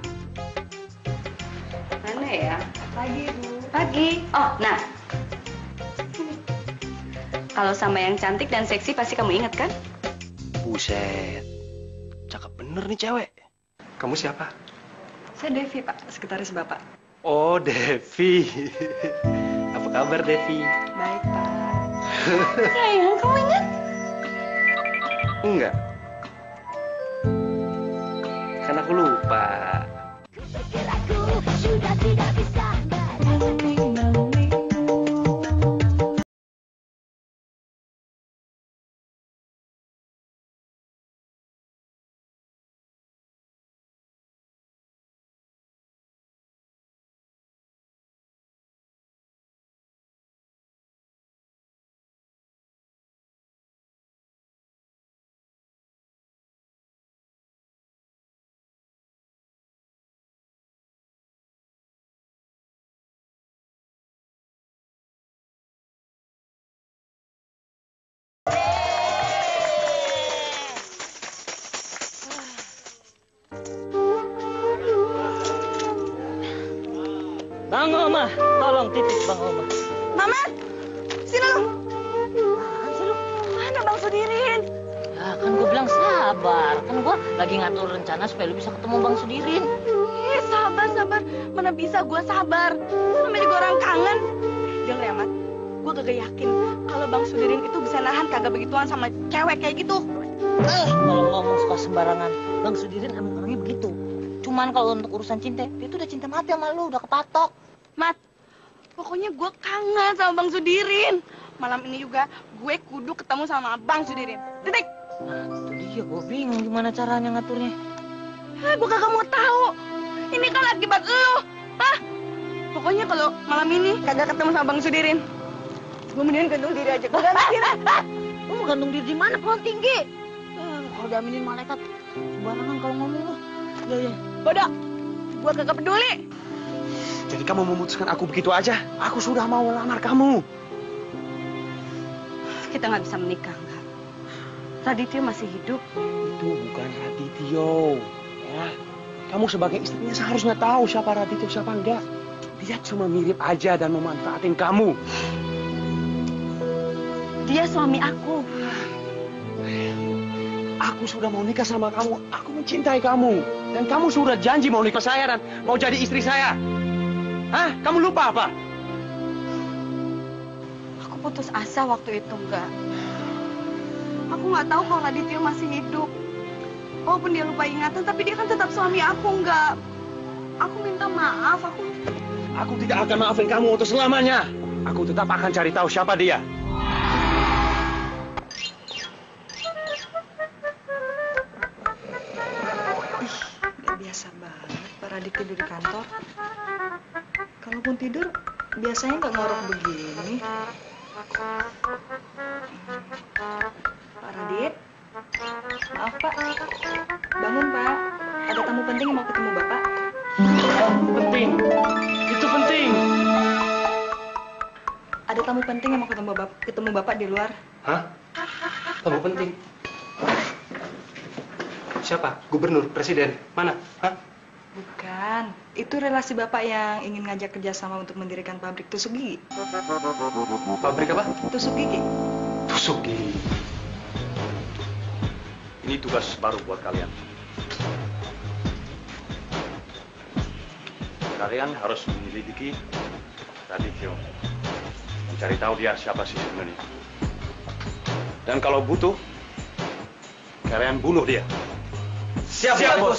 Mana ya? Pagi, Bu. Pagi. Oh, nah. Kalau sama yang cantik dan seksi pasti kamu ingat kan? Buset, cakep bener nih cewek. Kamu siapa? Saya Devi, Pak, sekretaris Bapak. Oh, Devi. Apa kabar, Devi? Baik, Pak. Sayang, kamu ingat? Enggak. Kan aku lupa. Bang Oma, tolong titip Bang Oma. Mamat, sini lu. Apaan sih lu? Mana Bang Sudirin? Ya kan gue bilang sabar. Kan gue lagi ngatur rencana supaya lu bisa ketemu Bang Sudirin. Eh, sabar, sabar. Mana bisa gua sabar. Namanya juga orang kangen. Dengar ya, Mat. Gua kagak yakin kalau Bang Sudirin itu bisa nahan kagak begituan sama cewek kayak gitu. Eh, kalau ngomong suka sembarangan. Bang Sudirin emang orangnya begitu. Cuman kalau untuk urusan cinta, dia tuh udah cinta mati sama lu, udah kepatok. Mat, pokoknya gue kangen sama Bang Sudirin. Malam ini juga gue kudu ketemu sama Bang Sudirin. Titik. Nah, itu dia, gue bingung gimana caranya ngaturnya. Eh, gue kagak mau tahu. Ini kan akibat lu. Hah? Pokoknya kalau malam ini kagak ketemu sama Bang Sudirin, gue mendingan gantung diri aja. Gue gantung diri. Lu mau gantung diri di mana? Pohon tinggi. Eh, kalau diaminin malaikat, sembarangan kalau ngomong lu. Ya, ya. Bodoh. Gue kagak peduli. Jadi kamu memutuskan aku begitu aja? Aku sudah mau lamar kamu. Kita nggak bisa menikah, enggak. Radityo masih hidup. Itu bukan Radityo. Ya. Kamu sebagai istrinya seharusnya tahu siapa Radityo, siapa enggak. Dia cuma mirip aja dan memanfaatin kamu. Dia suami aku. Aku sudah mau nikah sama kamu. Aku mencintai kamu. Dan kamu sudah janji mau nikah saya dan mau jadi istri saya. Hah? Kamu lupa apa? Aku putus asa waktu itu, enggak. Aku nggak tahu kalau Radityo masih hidup. Walaupun dia lupa ingatan, tapi dia kan tetap suami aku, enggak. Aku minta maaf, aku... Aku tidak akan maafin kamu untuk selamanya. Aku tetap akan cari tahu siapa dia. Ih, nggak biasa banget Pak Radit tidur di kantor. Kalaupun tidur, biasanya nggak ngorok begini. Pak Radit, maaf Pak. Bangun Pak, ada tamu penting yang mau ketemu Bapak. Penting. Itu penting. Ada tamu penting yang mau ketemu Bapak, ketemu Bapak di luar. Hah? Tamu penting. Siapa? Gubernur? Presiden? Mana? Hah? Bukan, itu relasi Bapak yang ingin ngajak kerjasama untuk mendirikan pabrik tusuk gigi. Pabrik apa? Tusuk gigi. Tusuk gigi. Ini tugas baru buat kalian. Kalian harus menyelidiki Radityo. Mencari tahu dia siapa sih sebenarnya. Dan kalau butuh, kalian bunuh dia. Siap, Siap bos.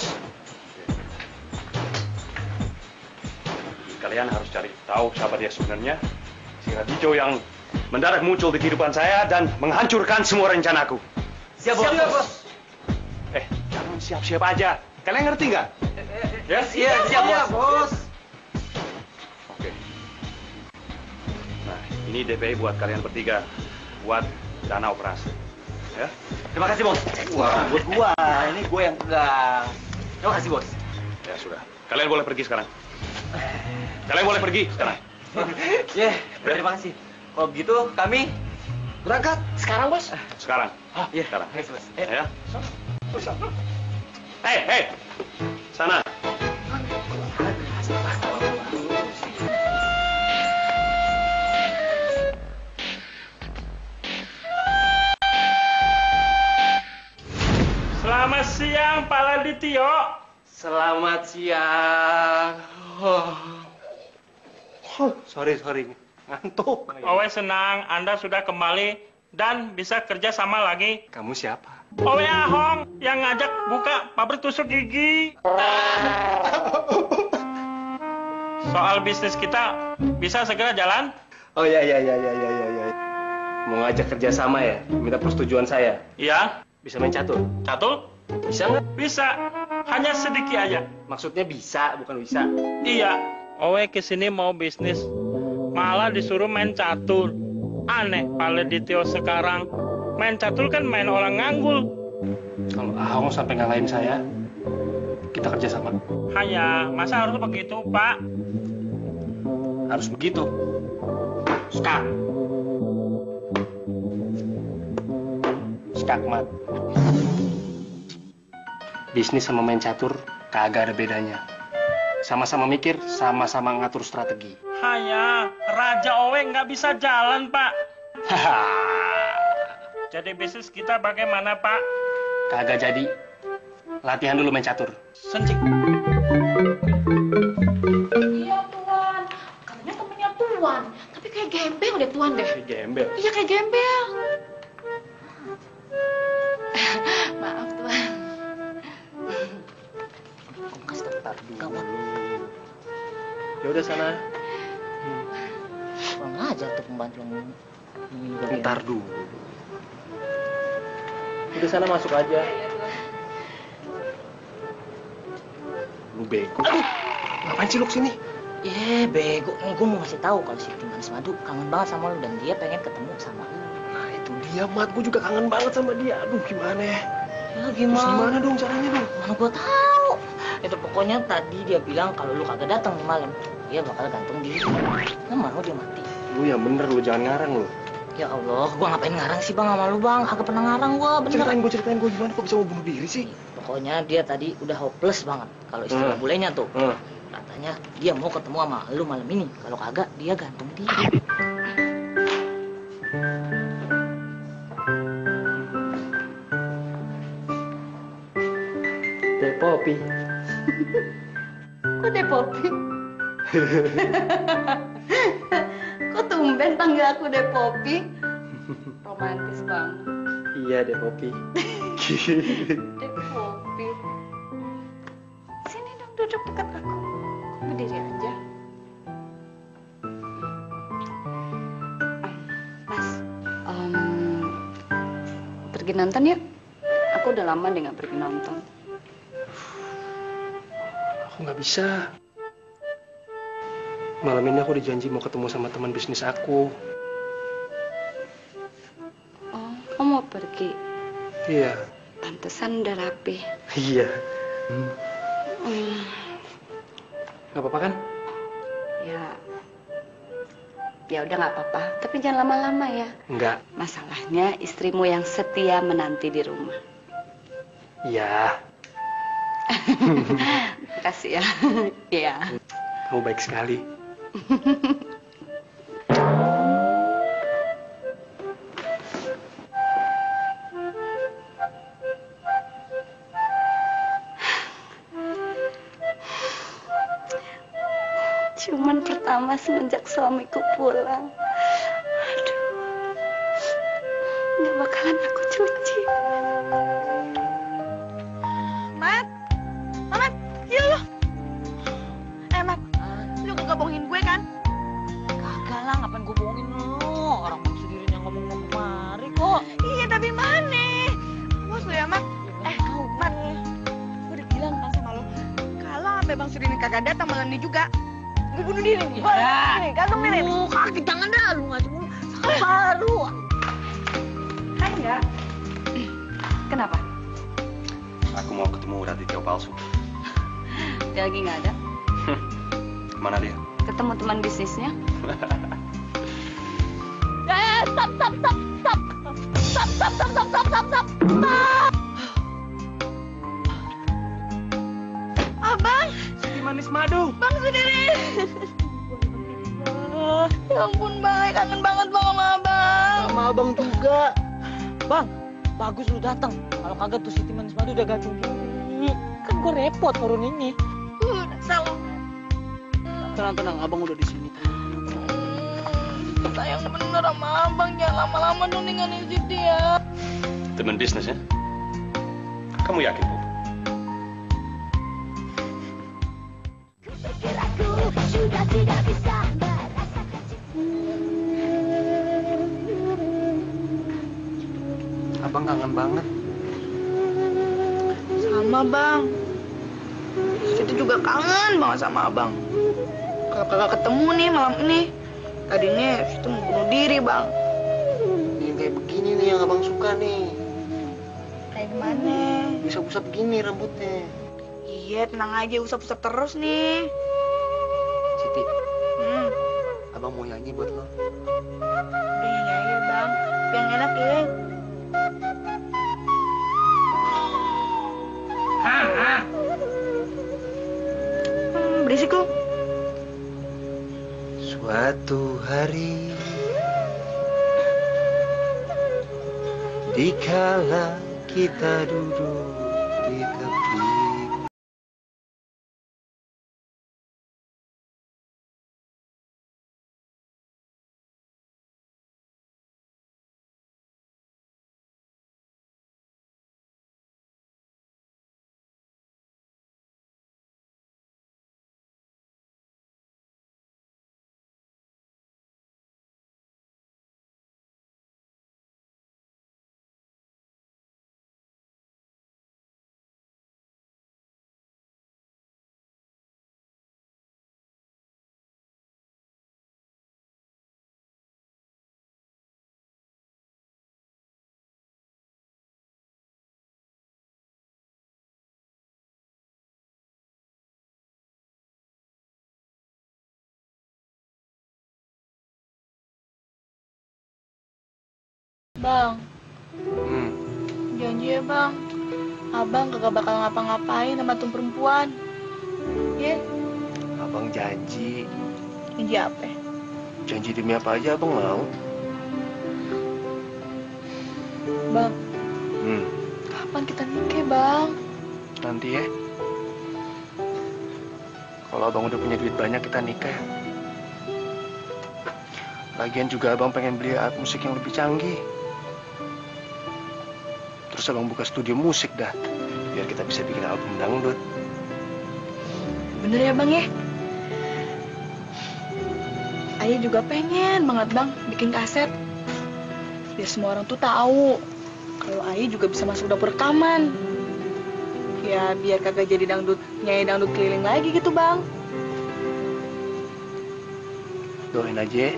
Kalian harus cari tahu siapa dia sebenarnya. Si Radityo yang mendadak muncul di kehidupan saya dan menghancurkan semua rencanaku. Siap, bos. Siap, bos. Eh, jangan siap-siap aja. Kalian ngerti nggak? Ya, siap, siap, siap, bos. Oke. Nah, ini D P I buat kalian bertiga. Buat dana operasi. Ya? Terima kasih, bos. Wah, buat gua. Ini gua yang pegang. Terima kasih, bos. Ya sudah. Kalian boleh pergi sekarang. Kalian boleh pergi sekarang. Ya, terima kasih. Kalau begitu kami berangkat sekarang, Bos. Sekarang? Ah, iya. Sekarang. Ayo, Bos. Ya. Hei, hei. Sana. Selamat siang, Pak Ladityo. Selamat siang. Oh. Oh, sorry, sorry. Ngantuk. Owe senang Anda sudah kembali dan bisa kerja sama lagi. Kamu siapa? Owe Ahong yang ngajak buka pabrik tusuk gigi. Soal bisnis kita bisa segera jalan? Oh ya ya ya ya ya ya ya. Mau ngajak kerja sama ya? Minta persetujuan saya. Iya. Bisa main catur? Catur? Bisa nggak? Bisa. Hanya sedikit aja. Maksudnya bisa, bukan bisa. Iya. Owe kesini mau bisnis, malah disuruh main catur. Aneh, Pak Ladityo sekarang main catur kan main orang nganggul. Kalau Ahong sampai ngalahin saya, kita kerja sama. Hanya, masa harus begitu, Pak? Harus begitu. Skak. Skakmat. Bisnis sama main catur kagak ada bedanya. Sama-sama mikir, sama-sama ngatur strategi. Hanya, Raja Owe nggak bisa jalan, Pak. Jadi bisnis kita bagaimana, Pak? Kagak jadi. Latihan dulu main catur. Sencing. Iya, Tuan. Katanya temennya Tuan. Tapi kayak gembel deh, Tuan deh. Gembel. Iya, kayak gembel. Maaf, Tuan. Kasih tahu kawan. Ya udah sana. Kurang ajar tuh pembantu yang ini juga. Ntar dulu. Udah sana masuk aja. Lu bego. Aduh, ngapain sih lu kesini? Eh, bego. Nih gue mau ngasih tahu kalau si Manis Madu kangen banget sama lu dan dia pengen ketemu sama lu. Nah itu dia, Mat. Gue juga kangen banget sama dia. Aduh, gimana ya? Ya Terus gimana? gimana dong caranya dong? Mana gue tahu. Itu pokoknya tadi dia bilang kalau lu kagak datang di malam, dia bakal gantung diri. Nggak mau dia mati. Lu yang bener, lu jangan ngarang lu. Ya Allah, gua ngapain ngarang sih bang sama lu bang? Agak pernah ngarang gua, bener. Ceritain gue, ceritain gue gimana kok bisa mau bunuh diri sih? Pokoknya dia tadi udah hopeless banget. Kalau istilah Hmm. bulenya tuh. Hmm. Katanya dia mau ketemu sama lu malam ini. Kalau kagak, dia gantung diri. Teh Popi. Kok deh Popi? Kok tumben panggil aku deh Popi? Romantis banget. Iya deh Popi. Deh Popi. Sini dong duduk dekat aku. Berdiri aja. Mas, um, pergi nonton yuk. Aku udah lama deh nggak pergi nonton. Aku nggak bisa. Malam ini aku udah janji mau ketemu sama teman bisnis aku. Oh, kamu mau pergi? Iya. Pantesan udah rapi. Iya. Hmm, Gak apa-apa kan? ya, ya udah nggak apa-apa. Tapi jangan lama-lama ya. Enggak. Masalahnya istrimu yang setia menanti di rumah. Iya. Kasih ya. Iya. Kamu baik sekali. Cuman pertama semenjak suamiku pulang. Aduh. Nggak bakalan aku cuci. Mat, Mat, iya lu. Eh, Mat, lu kagak bohongin gue kan? Kagak lah, ngapain gue bohongin lu? Orang bang sendiri yang ngomong-ngomong kemari kok. Iya, tapi mana? Awas lu ya, Mat. Eh, Mat, gue udah bilang kan sama lu, kalau sampai Bang Sudini kagak datang malam ini juga, gue bunuh diri. Gue Ya. ini, gantung diri. Lu kaki tangan dah, lu ngasih mulu. Baru. Hai enggak? Kenapa? Aku mau ketemu Radityo palsu. Dia lagi nggak ada. Kemana dia? Ketemu teman bisnisnya. Stop, stop, stop, stop. Stop, stop, stop, stop, stop, stop, stop. Stop. Abang. Siti manis madu. Bang sendiri. Ya ampun, Bang. Kangen banget Bang sama Abang. Sama abang juga. Bang, bagus lu datang. Kalau kagak tuh Siti manis madu udah gacung gini. Kan gue repot turuninnya. Uh, salah. Tenang, tenang. Abang udah di sini. Sayang bener sama Abang. Jangan lama-lama dong ninggalin Siti ya. Teman bisnis ya? Kamu yakin, Bu? Kupikir aku sudah tidak bisa merasakan Abang kangen banget. Sama Bang. Siti juga kangen banget sama Abang. Kalau kagak ketemu nih malam ini, tadinya Siti mau bunuh diri Bang. Yang kayak begini nih yang abang suka nih. Kayak gimana? Usap-usap gini rambutnya. Iya, tenang aja, usap-usap terus nih. Siti, Hmm, abang mau nyanyi buat lo. udah nyanyi aja Bang. Tapi yang enak ya. Hmm, berisik lu. Suatu hari dikala kita duduk di tepi Bang, Hmm. janji ya Bang. Abang kagak bakal ngapa-ngapain sama tuh perempuan. Ya, Abang janji. janji apa? Janji demi apa aja abang mau. Bang, Hmm. kapan kita nikah Bang? Nanti ya. Kalau abang udah punya duit banyak kita nikah. Lagian juga abang pengen beli alat musik yang lebih canggih. Terus abang buka studio musik dah. Biar kita bisa bikin album dangdut. Bener ya Bang ya? Ayah juga pengen banget Bang bikin kaset. Biar semua orang tuh tahu kalau Ayah juga bisa masuk dapur rekaman. Ya biar kagak jadi dangdut, nyanyi dangdut keliling lagi gitu Bang. Doain aja ya.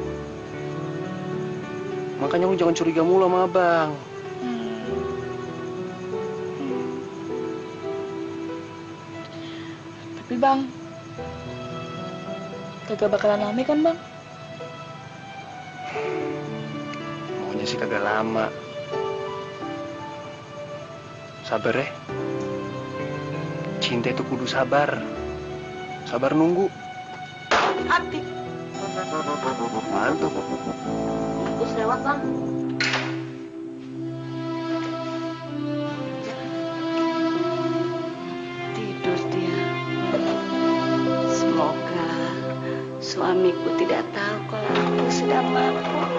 Makanya lu jangan curiga mulu sama abang. Tapi Bang, kagak bakalan lama kan Bang? Maunya sih kagak lama. Sabar ya. Cinta itu kudu sabar. Sabar nunggu. Hati. Mantap. Terus lewat bang. Tidur dia. Semoga suamiku tidak tahu kalau aku sudah mabuk.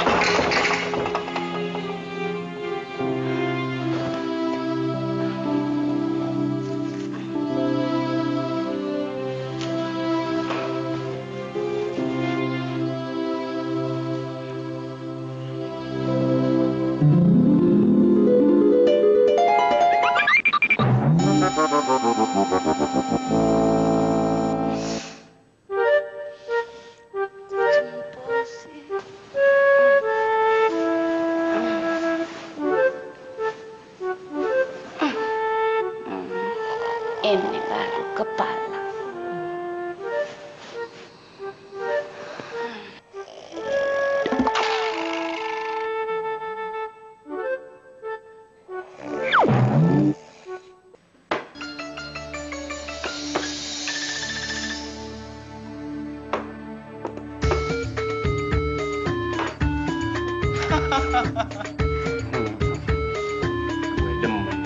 Gue demen.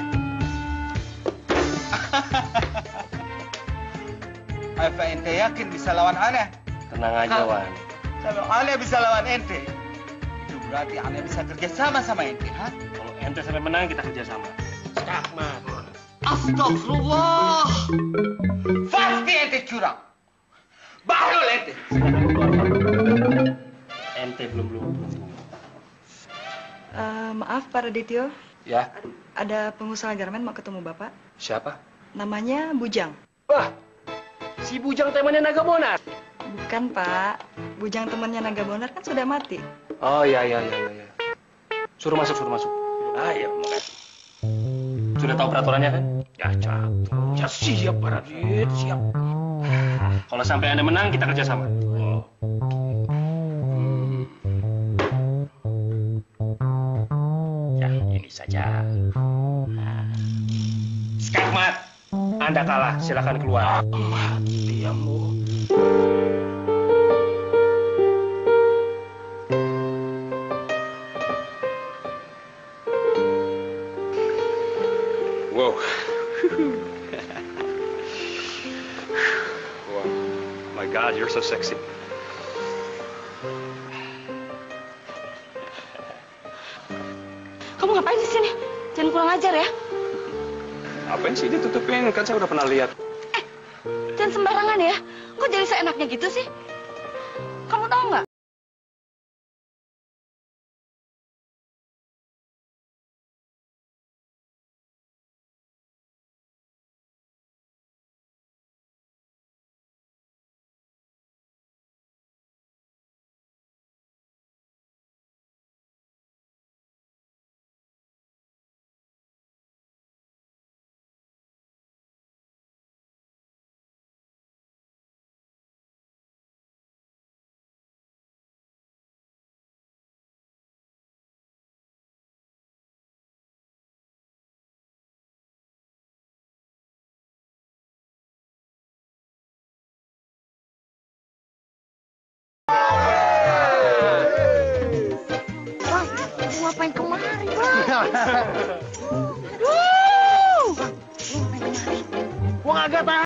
Apa ente yakin bisa lawan aneh? Tenang aja, Wan. Kalau aneh bisa lawan ente, itu berarti aneh bisa kerja sama sama ente, ha? Kalau ente sampai menang, kita kerja sama. Skakmat. Astagfirullah. Pasti ente curang. Bahlul ente. Ente belum belum belum. Eh, maaf Pak Radityo, Ya, ada pengusaha garmen mau ketemu Bapak. siapa? Namanya Bujang. Wah, si Bujang temannya Naga Bonar. Bukan Pak, Bujang temannya Naga Bonar kan sudah mati. Oh iya iya iya iya. Suruh masuk, suruh masuk. Ayo, makasih. Sudah tahu peraturannya kan? Ya catur. Ya siap, Pak Radit, siap. Kalau sampai Anda menang, kita kerja sama. Oh. Hmm. Ya, ini saja. Skakmat, Anda kalah. Silakan keluar. Mati kamu. Wow. Wow. My God, you're so sexy. Kamu ngapain di sini? Jangan kurang ajar ya. Apain sih ditutupin? Kan saya udah pernah lihat. Jangan sembarangan ya. Kok jadi seenaknya gitu sih? Kamu tahu nggak? Bang, kamu ngapain kemari, Bang? Aduh! Bang, lu ngapain kemari? Gua kagak tahu.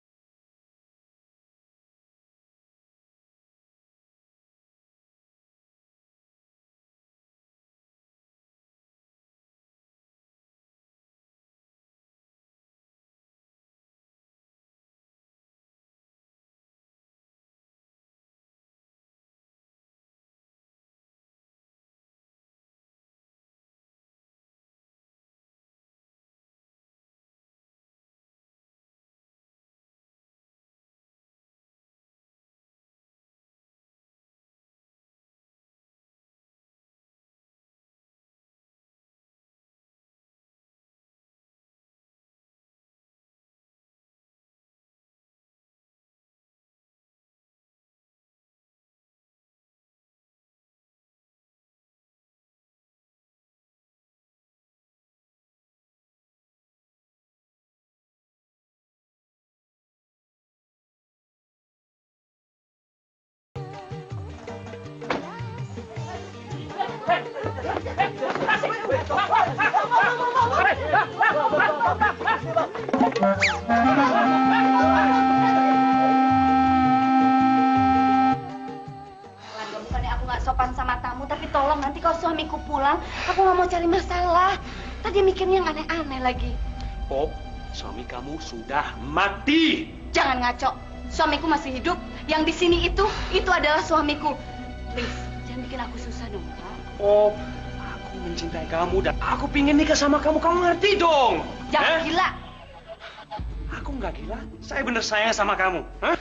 Bukannya aku nggak sopan sama tamu, tapi tolong nanti kalau suamiku pulang, aku nggak mau cari masalah. Tadi mikirnya yang aneh-aneh lagi. Pop, suami kamu sudah mati. Jangan ngaco. Suamiku masih hidup. Yang di sini itu, itu adalah suamiku. Please, jangan bikin aku susah dong, Pak. Pop, aku mencintai kamu dan aku pingin nikah sama kamu. Kamu ngerti dong? Jangan Eh? gila. Aku nggak gila. Saya bener sayang sama kamu. Hah?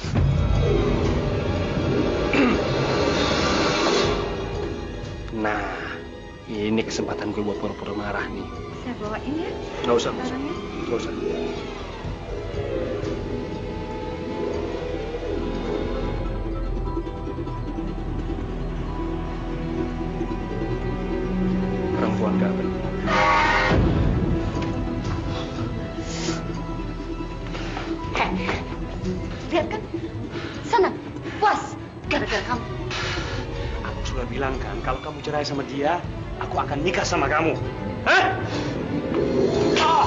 Nah, ini kesempatan gue buat pura-pura marah nih. Saya bawain ya. Nggak usah, nggak usah. Nggak usah. Perempuan gak benar. Heh, lihat kan? Sana, puas. Gara-gara kamu. Aku sudah bilang kan, kalau kamu cerai sama dia, aku akan nikah sama kamu. Hah? Oh!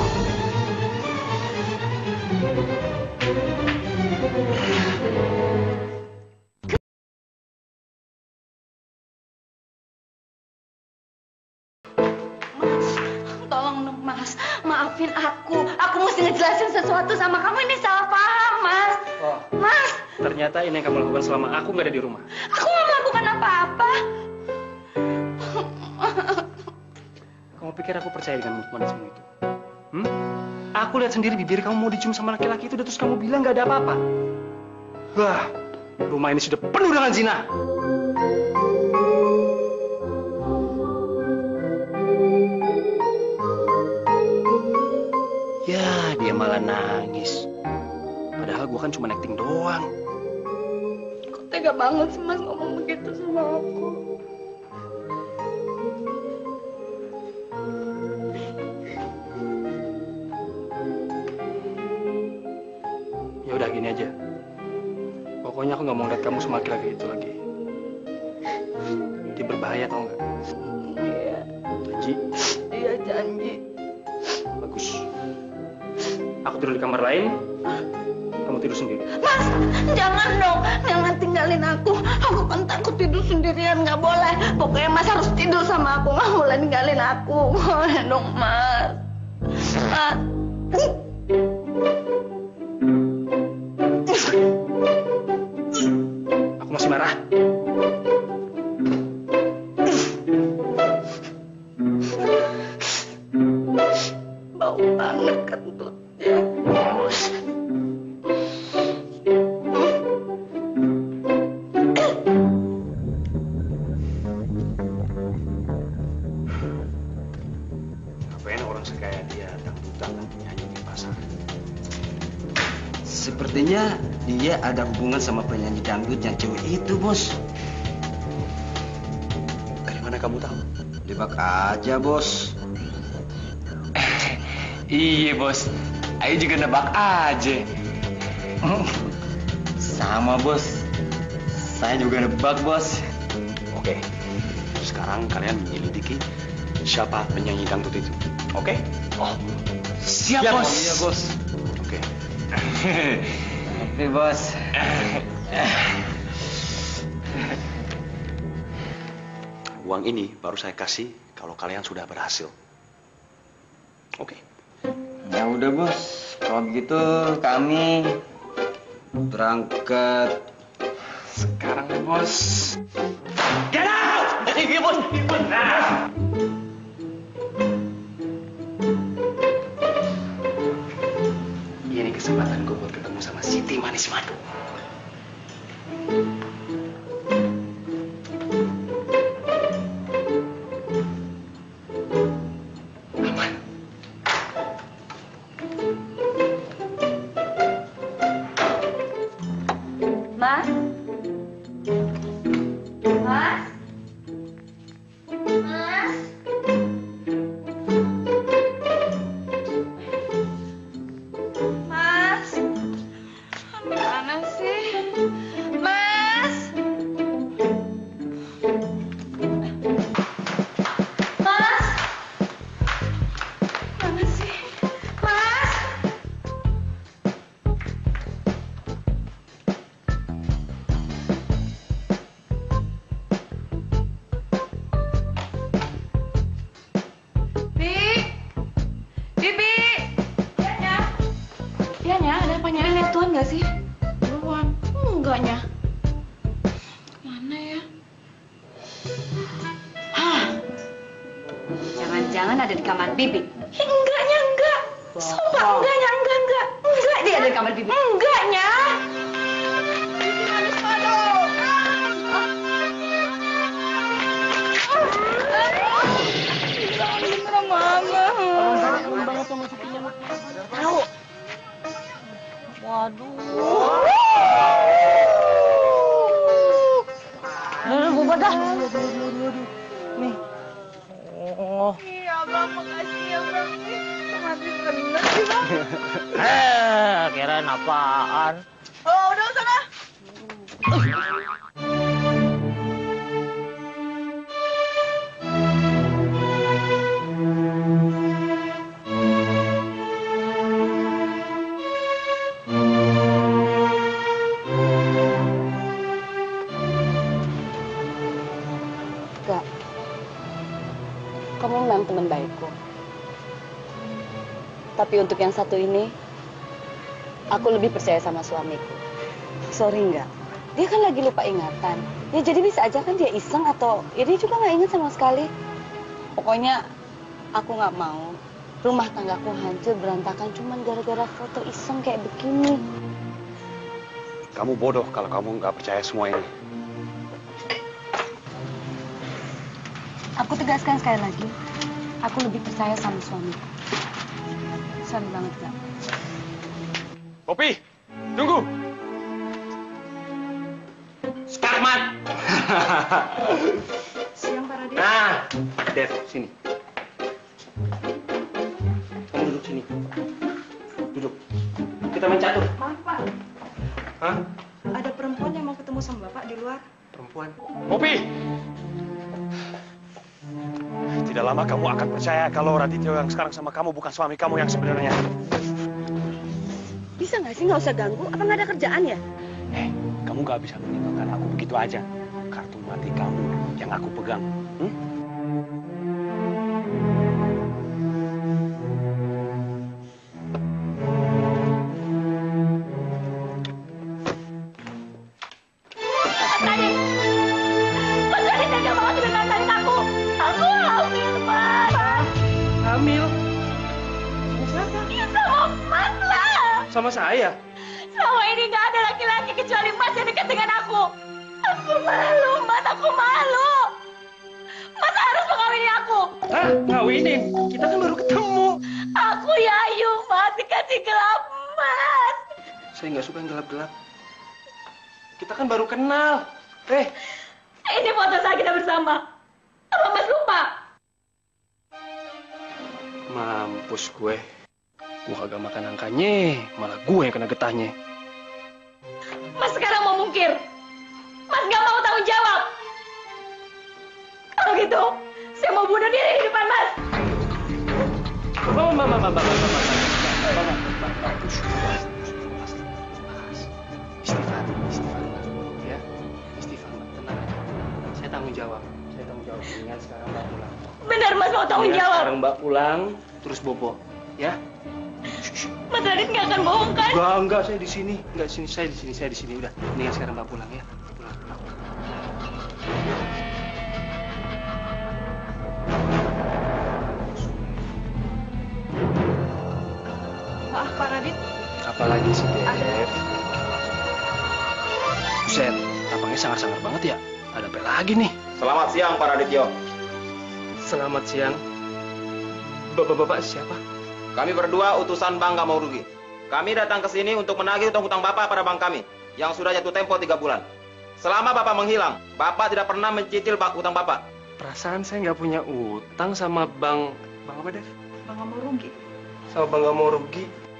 Tolong dong, Mas. Maafin aku. Aku mesti ngejelasin sesuatu sama kamu. Ini salah paham, Mas. Oh. Mas. Ternyata ini yang kamu lakukan selama aku nggak ada di rumah. Aku nggak melakukan apa-apa. Kamu pikir aku percaya dengan manismu itu? Hmm? Aku lihat sendiri bibir kamu mau dicium sama laki-laki itu, terus kamu bilang nggak ada apa-apa. Wah, rumah ini sudah penuh dengan zina. Ya, dia malah nangis. Padahal gua kan cuma acting doang. Kok tega banget sih Mas ngomong begitu sama aku? Ya udah gini aja. Pokoknya aku nggak mau lihat kamu sama laki-laki itu lagi. Dia berbahaya tau nggak? Iya. Janji? Iya janji. Bagus. Aku tidur di kamar lain, kamu tidur sendiri. Mas, jangan dong, jangan tinggalin aku. Aku kan takut tidur sendirian, nggak boleh. Pokoknya Mas harus tidur sama aku, nggak boleh ninggalin aku. Boleh dong, Mas. Mas. Aku masih marah. Bau banget kentutnya. Ngapain orang sekaya dia dangdutan dan penyanyi di pasar? Sepertinya dia ada hubungan sama penyanyi dangdut yang cewek itu, Bos. Dari mana kamu tahu? Debak aja, Bos. Iya, Bos. Ayo juga nebak aja. Sama, Bos. Saya juga nebak, Bos. Oke. Sekarang kalian menyelidiki siapa penyanyi dangdut itu. Oke? Oh, siap, Ya, Bos. Iya, Bos. Oke. Oke, Bos. Uang ini baru saya kasih kalau kalian sudah berhasil. Oke. Ya udah, Bos. Kalau begitu kami berangkat sekarang, Bos. Get out! Iya, Bos. Nah. Ini kesempatan gue buat ketemu sama Siti Manis Madu. Aman. Mas? Mas? Mas? Mas? Mana sih? Mas? Mas? Mana sih? Mas? Bi? Bibi? Iya, Nya? Iya, Nya, ada apa, Nya? Lihat Tuan nggak sih? Tuan? Enggak, Nya. Mana ya? Hah? Jangan-jangan ada di kamar Bibi. Ya, enggak, Nya, enggak. Sumpah, enggak, Nya, enggak, enggak. Enggak dia ada di kamar Bibi. Enggak, Nya. Bibi manis madu. Jangan bener, Mama. Tahu. Waduh. Aduh, bubar dah. Nih. Oh. Iya, Bang, makasih ya, Bang. Mati bener sih, Bang. Eh, kirain apaan? Oh, udah sana. kamu memang teman baikku. Tapi untuk yang satu ini, aku lebih percaya sama suamiku. Sorry enggak, dia kan lagi lupa ingatan. Ya jadi bisa aja kan dia iseng atau ya dia juga nggak ingat sama sekali. Pokoknya aku nggak mau rumah tanggaku hancur berantakan cuman gara-gara foto iseng kayak begini. Kamu bodoh kalau kamu nggak percaya semua ini. Aku tegaskan sekali lagi, aku lebih percaya sama suamiku. Sorry banget, Kak. Popi, tunggu. Skarmat. Siang, Pak Radit. Nah, Dev, sini. Kamu duduk sini. Duduk. Kita main catur. Maaf, Pak. Hah? Ada perempuan yang mau ketemu sama Bapak di luar. Perempuan? Popi! Tidak lama kamu akan percaya kalau Radityo yang sekarang sama kamu bukan suami kamu yang sebenarnya. Bisa nggak sih nggak usah ganggu? Apa nggak ada kerjaan ya? Eh, kamu nggak bisa meninggalkan aku begitu aja. Kartu mati kamu yang aku pegang. Hmm? Sama saya? Selama ini nggak ada laki-laki kecuali Mas yang dekat dengan aku. Aku malu, Mas. Aku malu. Mas harus mengawini aku. Hah? Ngawinin? Kita kan baru ketemu. Aku Yayu, Mas. Dikasih gelap, Mas. Saya nggak suka yang gelap-gelap. Kita kan baru kenal. Eh. Ini foto saat kita bersama. Apa Mas lupa? Mampus gue. Gue kagak makan angkanya, malah gue yang kena getahnya. Mas sekarang mau mungkir. Mas gak mau tanggung jawab. Kalau gitu, saya mau bunuh diri di depan Mas. Mama, mama, mama, mama, mama. Istighfar, istighfar, ya. Istighfar, tenang. Saya tanggung jawab. Saya tanggung jawab. Dengan sekarang Mbak pulang. Benar Mas mau tanggung Dengan jawab. Sekarang Mbak pulang, terus bobo, ya. Mas Radit nggak akan bohong kan? Enggak, enggak, saya di sini. Enggak, sini, saya di sini, saya di sini. Udah, mendingan sekarang Mbak pulang ya. Pulang, pulang. Maaf, Pak Radit. Apalagi sih, Dev? Buset, tampangnya sangar-sangar banget ya. Ada apa lagi nih? Selamat siang, Pak Radityo. Selamat siang. Bapak-bapak siapa? Kami berdua utusan Bank Gak Mau Rugi. Kami datang ke sini untuk menagih utang-utang Bapak pada bank kami yang sudah jatuh tempo tiga bulan. Selama Bapak menghilang, Bapak tidak pernah mencicil utang Bapak. Perasaan saya nggak punya utang sama bank... Bank apa, Dev? Bang Gak Mau Rugi. Sama Bank Gak Mau Rugi.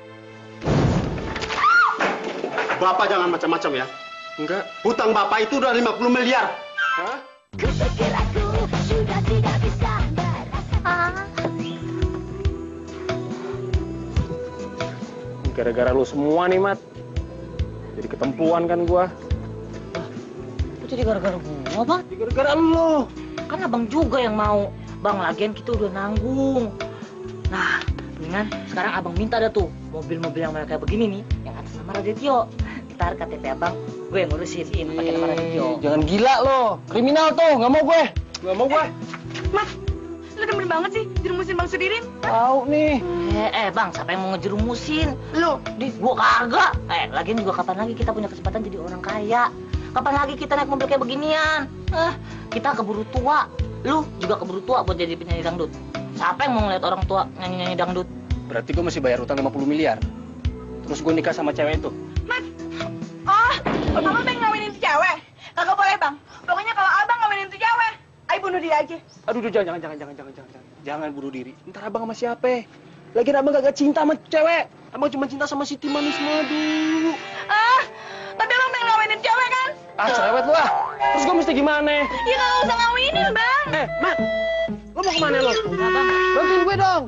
Bapak jangan macam-macam ya. Enggak. Hutang Bapak itu udah lima puluh miliar. Hah? Sudah tidak bisa Gara-gara lu semua nih, Mat. Jadi ketempuan kan gua. Itu jadi gara-gara gua, Bang? Jadi gara-gara lu. Kan abang juga yang mau. Bang, lagian kita udah nanggung. Nah, mendingan sekarang abang minta dah tuh mobil-mobil yang mereka begini nih, yang atas nama Radityo. Ntar K T P abang, gue yang ngurusin pakai nama Radityo. Jangan gila lo. Kriminal tuh, nggak mau gue. Nggak mau gue. Mas, lu demen banget sih jerumusin Bang Sudirin. Tahu nih. Eh, eh, Bang, siapa yang mau ngejerumusin? Lu, di gua kagak. Eh, lagian juga kapan lagi kita punya kesempatan jadi orang kaya? Kapan lagi kita naik mobil kayak beginian? Eh, kita keburu tua. Lu juga keburu tua buat jadi penyanyi dangdut. Siapa yang mau ngeliat orang tua nyanyi-nyanyi dangdut? Berarti gue masih bayar utang lima puluh miliar. Terus gue nikah sama cewek itu. Mas, oh, Abang pengen ngawinin tuh cewek? Kagak boleh, Bang. Pokoknya kalau Abang ngawinin tuh cewek, ayo bunuh diri aja. Aduh, duh, jangan, jangan, jangan, jangan, jangan, jangan, jangan bunuh diri. Ntar abang sama siapa? Lagi abang gak cinta sama cewek. Abang cuma cinta sama Siti Manis Madu. Ah, tapi Abang pengen ngawinin cewek kan? Ah, cerewet lu ah. Terus gue mesti gimana? Ya nggak usah ngawinin, Bang. Eh, Mat, lu mau kemana lu? Bantuin gue dong.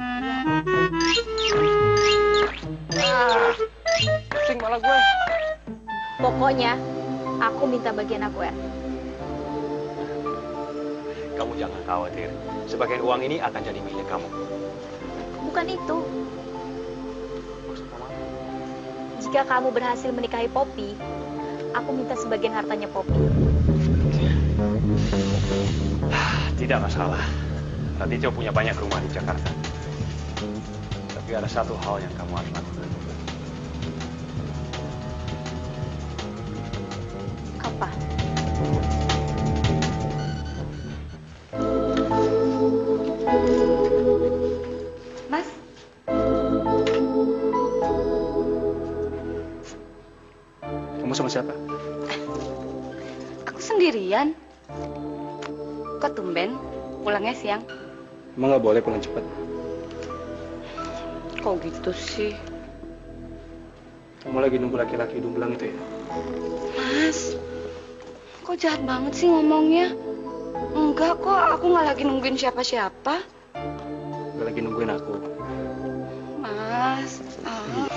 Ah, pusing malah gue. Pokoknya, aku minta bagian aku ya. kamu jangan khawatir. Sebagian uang ini akan jadi milik kamu. Bukan itu. Jika kamu berhasil menikahi Poppy, aku minta sebagian hartanya Poppy. Tidak masalah. Radityo punya banyak rumah di Jakarta. Tapi ada satu hal yang kamu harus lakukan. Apa? Mas? Kamu sama siapa? Aku sendirian. Kok tumben? Pulangnya siang. Emang nggak boleh pulang cepat? Kok gitu sih? Kamu lagi nunggu laki-laki hidung belang itu ya? Mas, kok jahat banget sih ngomongnya? Enggak kok, aku nggak lagi nungguin siapa-siapa. Nggak lagi nungguin aku. Mas, ah.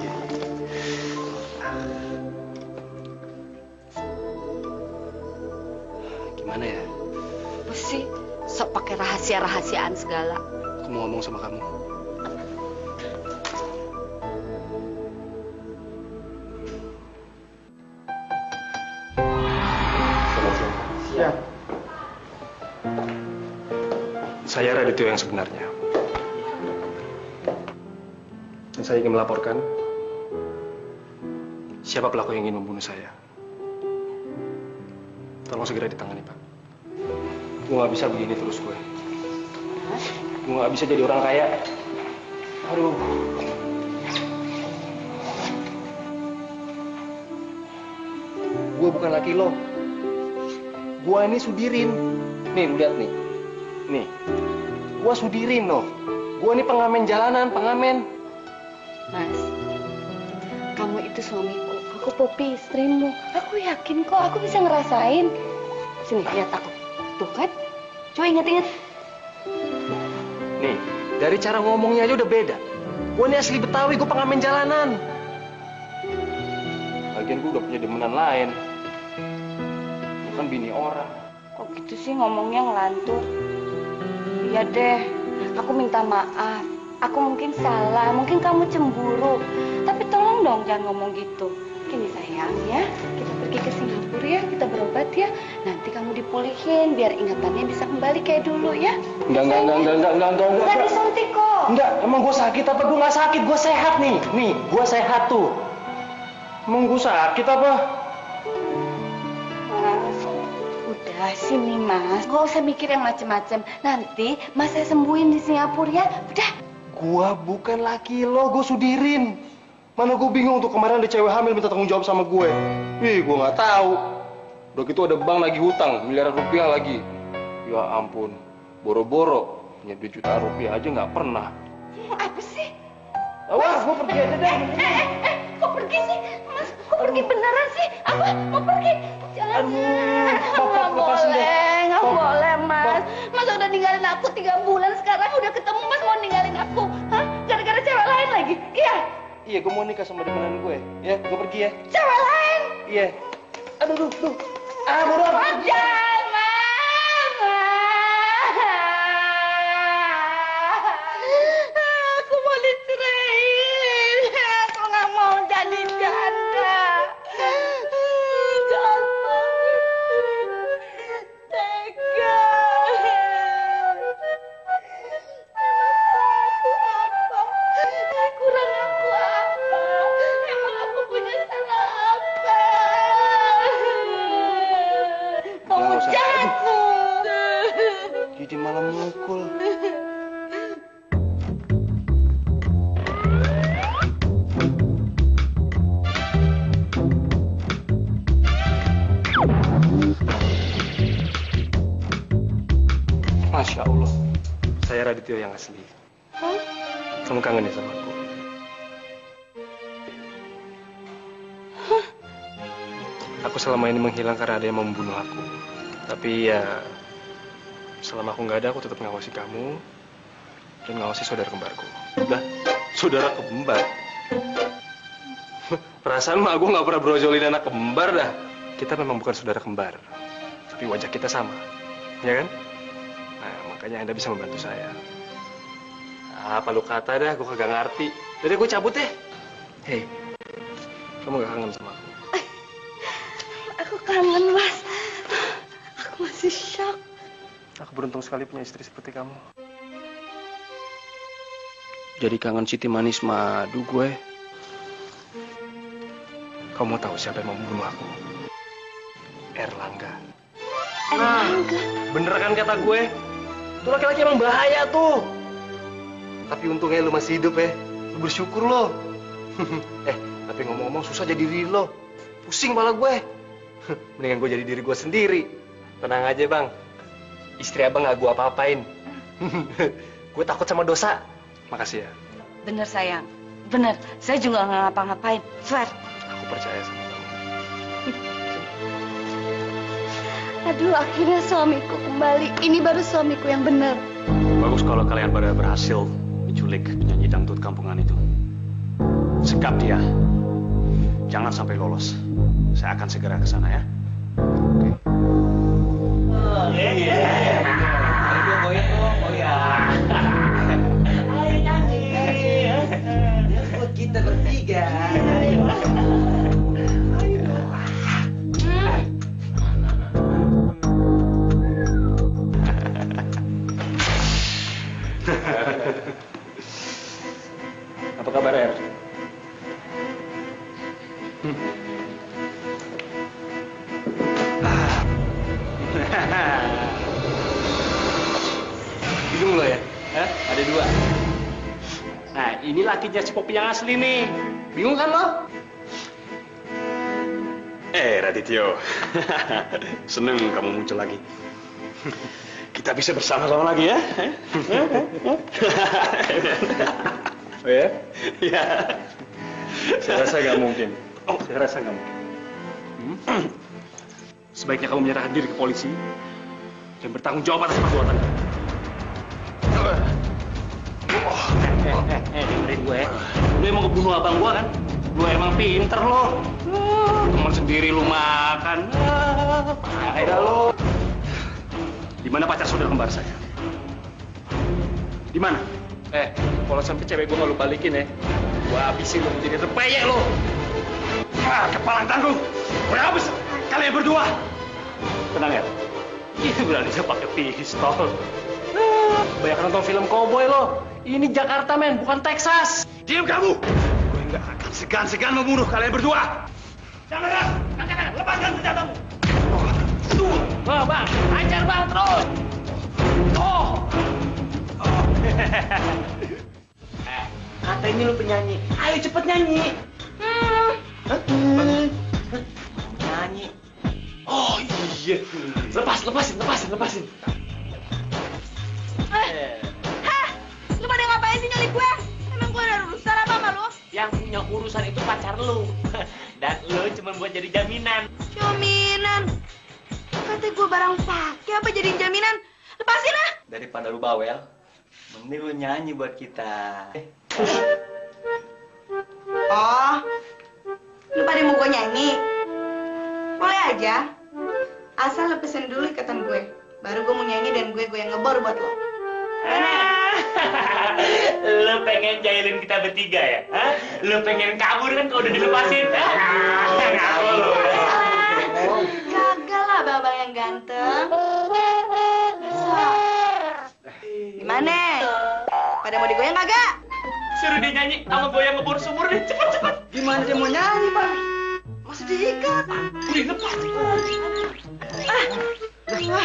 Gimana ya? Apa sih? Sok pakai rahasia-rahasiaan segala. Aku mau ngomong sama kamu. Siap. Saya Radityo yang sebenarnya. Dan saya ingin melaporkan siapa pelaku yang ingin membunuh saya. Tolong segera ditangani, Pak. Gue nggak bisa begini terus gue. Gue nggak bisa jadi orang kaya. Aduh. Gue bukan laki lo. Gue ini Sudirin. Nih, lu lihat nih. Nih. Gue Sudirin loh. Gue ini pengamen jalanan, pengamen. Mas, kamu itu suamiku. Aku Poppy, istrimu. Aku yakin kok aku bisa ngerasain. Sini, lihat aku. Tuh kan? Coba ingat-ingat. Nih, dari cara ngomongnya aja udah beda. Gue ini asli Betawi, gue pengamen jalanan. Lagian gue udah punya demenan lain. Bukan bini orang. Kok gitu sih ngomongnya ngelantur? Iya deh, aku minta maaf. Aku mungkin salah, mungkin kamu cemburu. Tapi tolong dong jangan ngomong gitu. Gini sayang ya, kita pergi ke Singapura ya, kita berobat ya. Nanti kamu dipulihin, biar ingatannya bisa kembali kayak dulu ya. Enggak, enggak, enggak, enggak, enggak, enggak, enggak, Enggak disuntik kok. Enggak, emang gue sakit apa? Gue nggak sakit, gue sehat nih. Nih, gue sehat tuh. Emang gue sakit apa? Mas, udah sini mas, gak usah mikir yang macem-macem. Nanti mas saya sembuhin di Singapura ya, udah. Gua bukan laki lo, gue Sudirin. Mana gue bingung tuh kemarin ada cewek hamil minta tanggung jawab sama gue. Wih, gue nggak tahu. Udah gitu ada bank lagi hutang, miliaran rupiah lagi. Ya ampun, boro-boro punya dua juta rupiah aja nggak pernah. Apa sih? Wah, gue pergi aja deh. Eh, eh, eh, kok pergi sih? Mas, kok pergi beneran sih? Apa? Mau pergi? Jangan. Nggak boleh, nggak boleh mas. Mas udah ninggalin aku tiga bulan, sekarang udah ketemu mas mau ninggalin aku. Hah? Gara-gara cewek lain lagi? Iya? Iya, gue mau nikah sama demenan gue. Ya, gue pergi ya. Cewek lain? Iya. Aduh, duh, duh. Ah, bodoh. Jangan, mas. Aku mau diceraiin. Aku nggak mau jadi janda. Jangan. Tega. Kurang aku apa? Emang aku punya salah apa? Kamu jahat, Bu. Jadi malah mukul. Masya Allah, saya Radityo yang asli. Hah? Kamu kangen ya sama aku? Aku selama ini menghilang karena ada yang membunuh aku. Tapi ya, selama aku nggak ada, aku tetap ngawasi kamu dan ngawasi saudara kembarku. Udah, saudara kembar. Perasaan mah aku nggak pernah brojolin anak kembar dah. Kita memang bukan saudara kembar, tapi wajah kita sama, ya kan? Makanya Anda bisa membantu saya. Apa lu kata dah, gue kagak ngerti. Jadi gue cabut deh. Hei, kamu gak kangen sama aku? Aku kangen, Mas. Aku masih shock. Aku beruntung sekali punya istri seperti kamu. Jadi kangen Siti Manis madu gue. Kamu mau tahu siapa yang mau membunuh aku? Erlangga. Erlangga? Bener kan kata gue? Tuh laki-laki emang bahaya tuh. Tapi untungnya lu masih hidup ya. Lu bersyukur lo. eh, tapi ngomong-ngomong susah jadi diri lo. Pusing malah gue. Mendingan gue jadi diri gue sendiri. Tenang aja bang. Istri abang gak gue apa-apain. Gue takut sama dosa. Makasih ya. Bener sayang, bener. Saya juga nggak ngapa-ngapain. Swear. Aku percaya sama kamu. Aduh, akhirnya suamiku kembali. Ini baru suamiku yang benar. Bagus kalau kalian pada berhasil menculik penyanyi dangdut kampungan itu. Sekap dia. Jangan sampai lolos. Saya akan segera ke sana ya. Oke. Oh, iya. Yeah. Ayo goyang dong, goyang. Ayo nyanyi. Ya buat kita bertiga. Ayo. Ayo. Apa kabar Er? Bingung lo ya? Hah? Ada dua. Nah, ini lakinya si Popi yang asli nih. Bingung kan lo? Eh, Radityo. Seneng kamu muncul lagi. Kita bisa bersama-sama lagi ya? Oh ya? Ya. Saya rasa nggak mungkin. Oh, saya rasa nggak mungkin. Hmm? Sebaiknya kamu menyerahkan diri ke polisi dan bertanggung jawab atas perbuatan kamu. Oh, eh, eh, eh, dengerin gue. Lu emang ngebunuh abang gua kan? Lu emang pinter lo. Teman sendiri lu makan. Pakai dah lo. Di mana pacar saudara kembar saya? Di mana? Eh, kalau sampai cewek gua nggak lu balikin ya, gua habisin lu jadi repeyek lo. Ah, kepala tanggung. Udah habis kalian berdua. Tenang ya. Itu berani saya pakai pistol. Banyak nonton film cowboy lo. Ini Jakarta men, bukan Texas. Diam kamu. Gue nggak akan segan-segan membunuh kalian berdua. Jangan, jangan, jangan. Lepaskan senjatamu. Oh, bang, ajar bang terus. Oh. Oh. Eh, katanya lu penyanyi. Ayo cepet nyanyi. Hmm. Hah? Nyanyi. Oh iya. Lepas, lepasin, lepasin, lepasin. Eh, hah? Lu pada ngapain sih nyulik gue? Emang gue ada urusan apa sama lu? Yang punya urusan itu pacar lu. Dan lu cuma buat jadi jaminan. Jaminan? Kata gue barang pakai apa jadi jaminan? Lepasin ah! Daripada lu bawel, mending lu nyanyi buat kita. Oh, lu pada mau gue nyanyi? Boleh aja. Asal lepasin dulu ikatan gue. Baru gue mau nyanyi dan gue gue yang ngebor buat lo. Lu pengen jahilin kita bertiga ya? Hah? Lu pengen kabur kan kalau udah dilepasin? Ngawur lu. Gagal lah babang yang ganteng. Masa? Gimana? Pada mau digoyang kagak? Suruh dia nyanyi sama goyang ngebor sumur deh, cepet-cepet. Gimana dia mau nyanyi, Bang? Masih diikat. Udah lepas. Ah. Ah.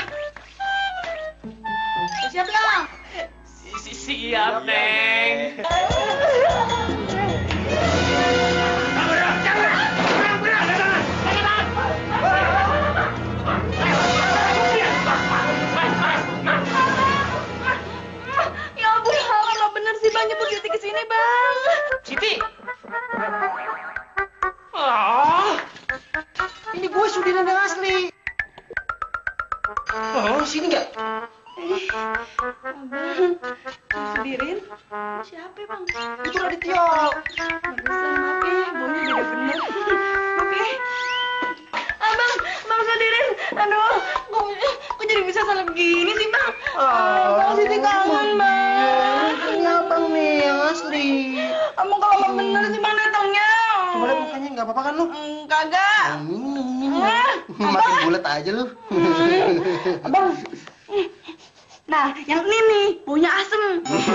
Siap ya? Si siap, Neng. Ya ampun, kalau bener sih Bang nyebut Siti kesini, Bang. Siti. Oh. Ini gue Sudiran yang asli. Oh, sini nggak? Eh, Abang, Sudirin? Siapa, Bang? Itu Radityo. Nggak bisa, maaf ya, baunya beda bener. Maaf ya. Abang, Bang Sudirin, aduh, kok, kok jadi bisa salah begini sih, Bang? Bang Siti kangen, Bang. Ini abang nih yang asli. Abang kalau mau bener sih Bang datangnya. Coba lihat mukanya, nggak apa-apa kan lu? Kagak. Makin bulat aja lu. Abang. Nah, yang ini nih, punya asem.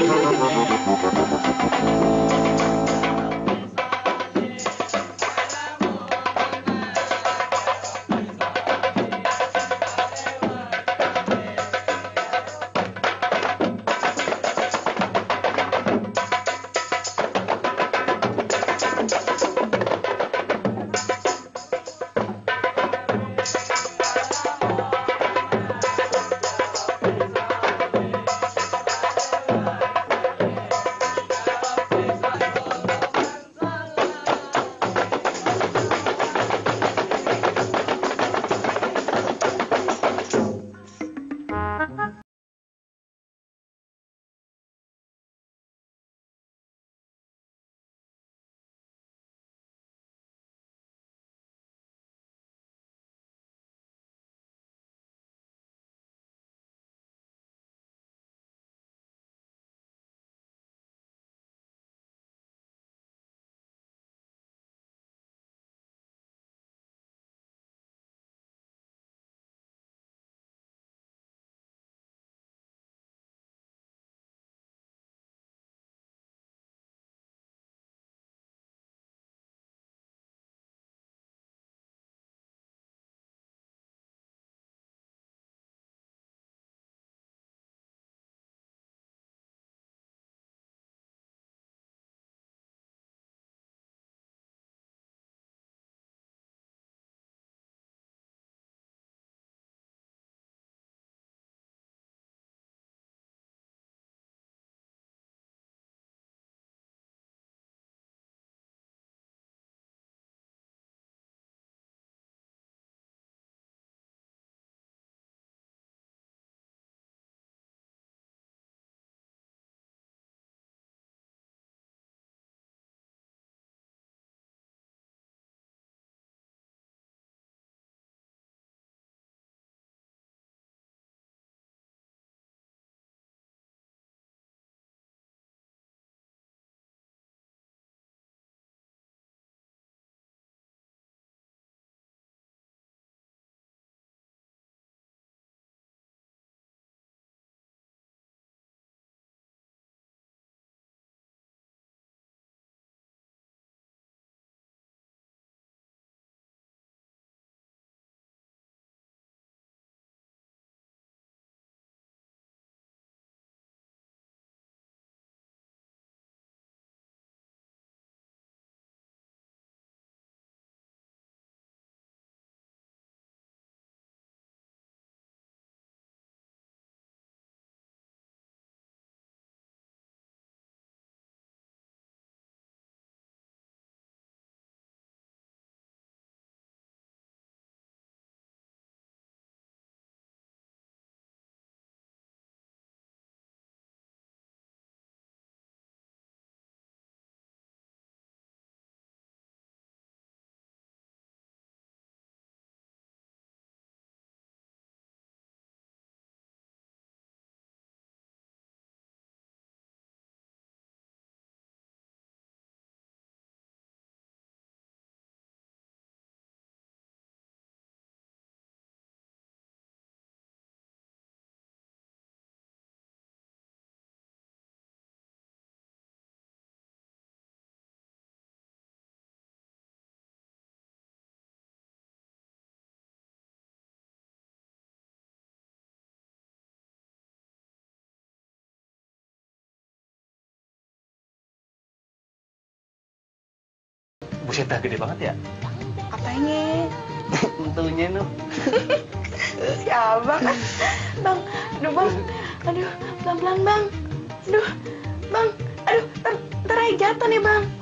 Buset, gede banget ya? Apanya? Tentunya nu. Si abang. Bang, aduh bang. Aduh, pelan-pelan bang. Aduh, bang. Aduh, ntar, ntar aja jatuh nih bang.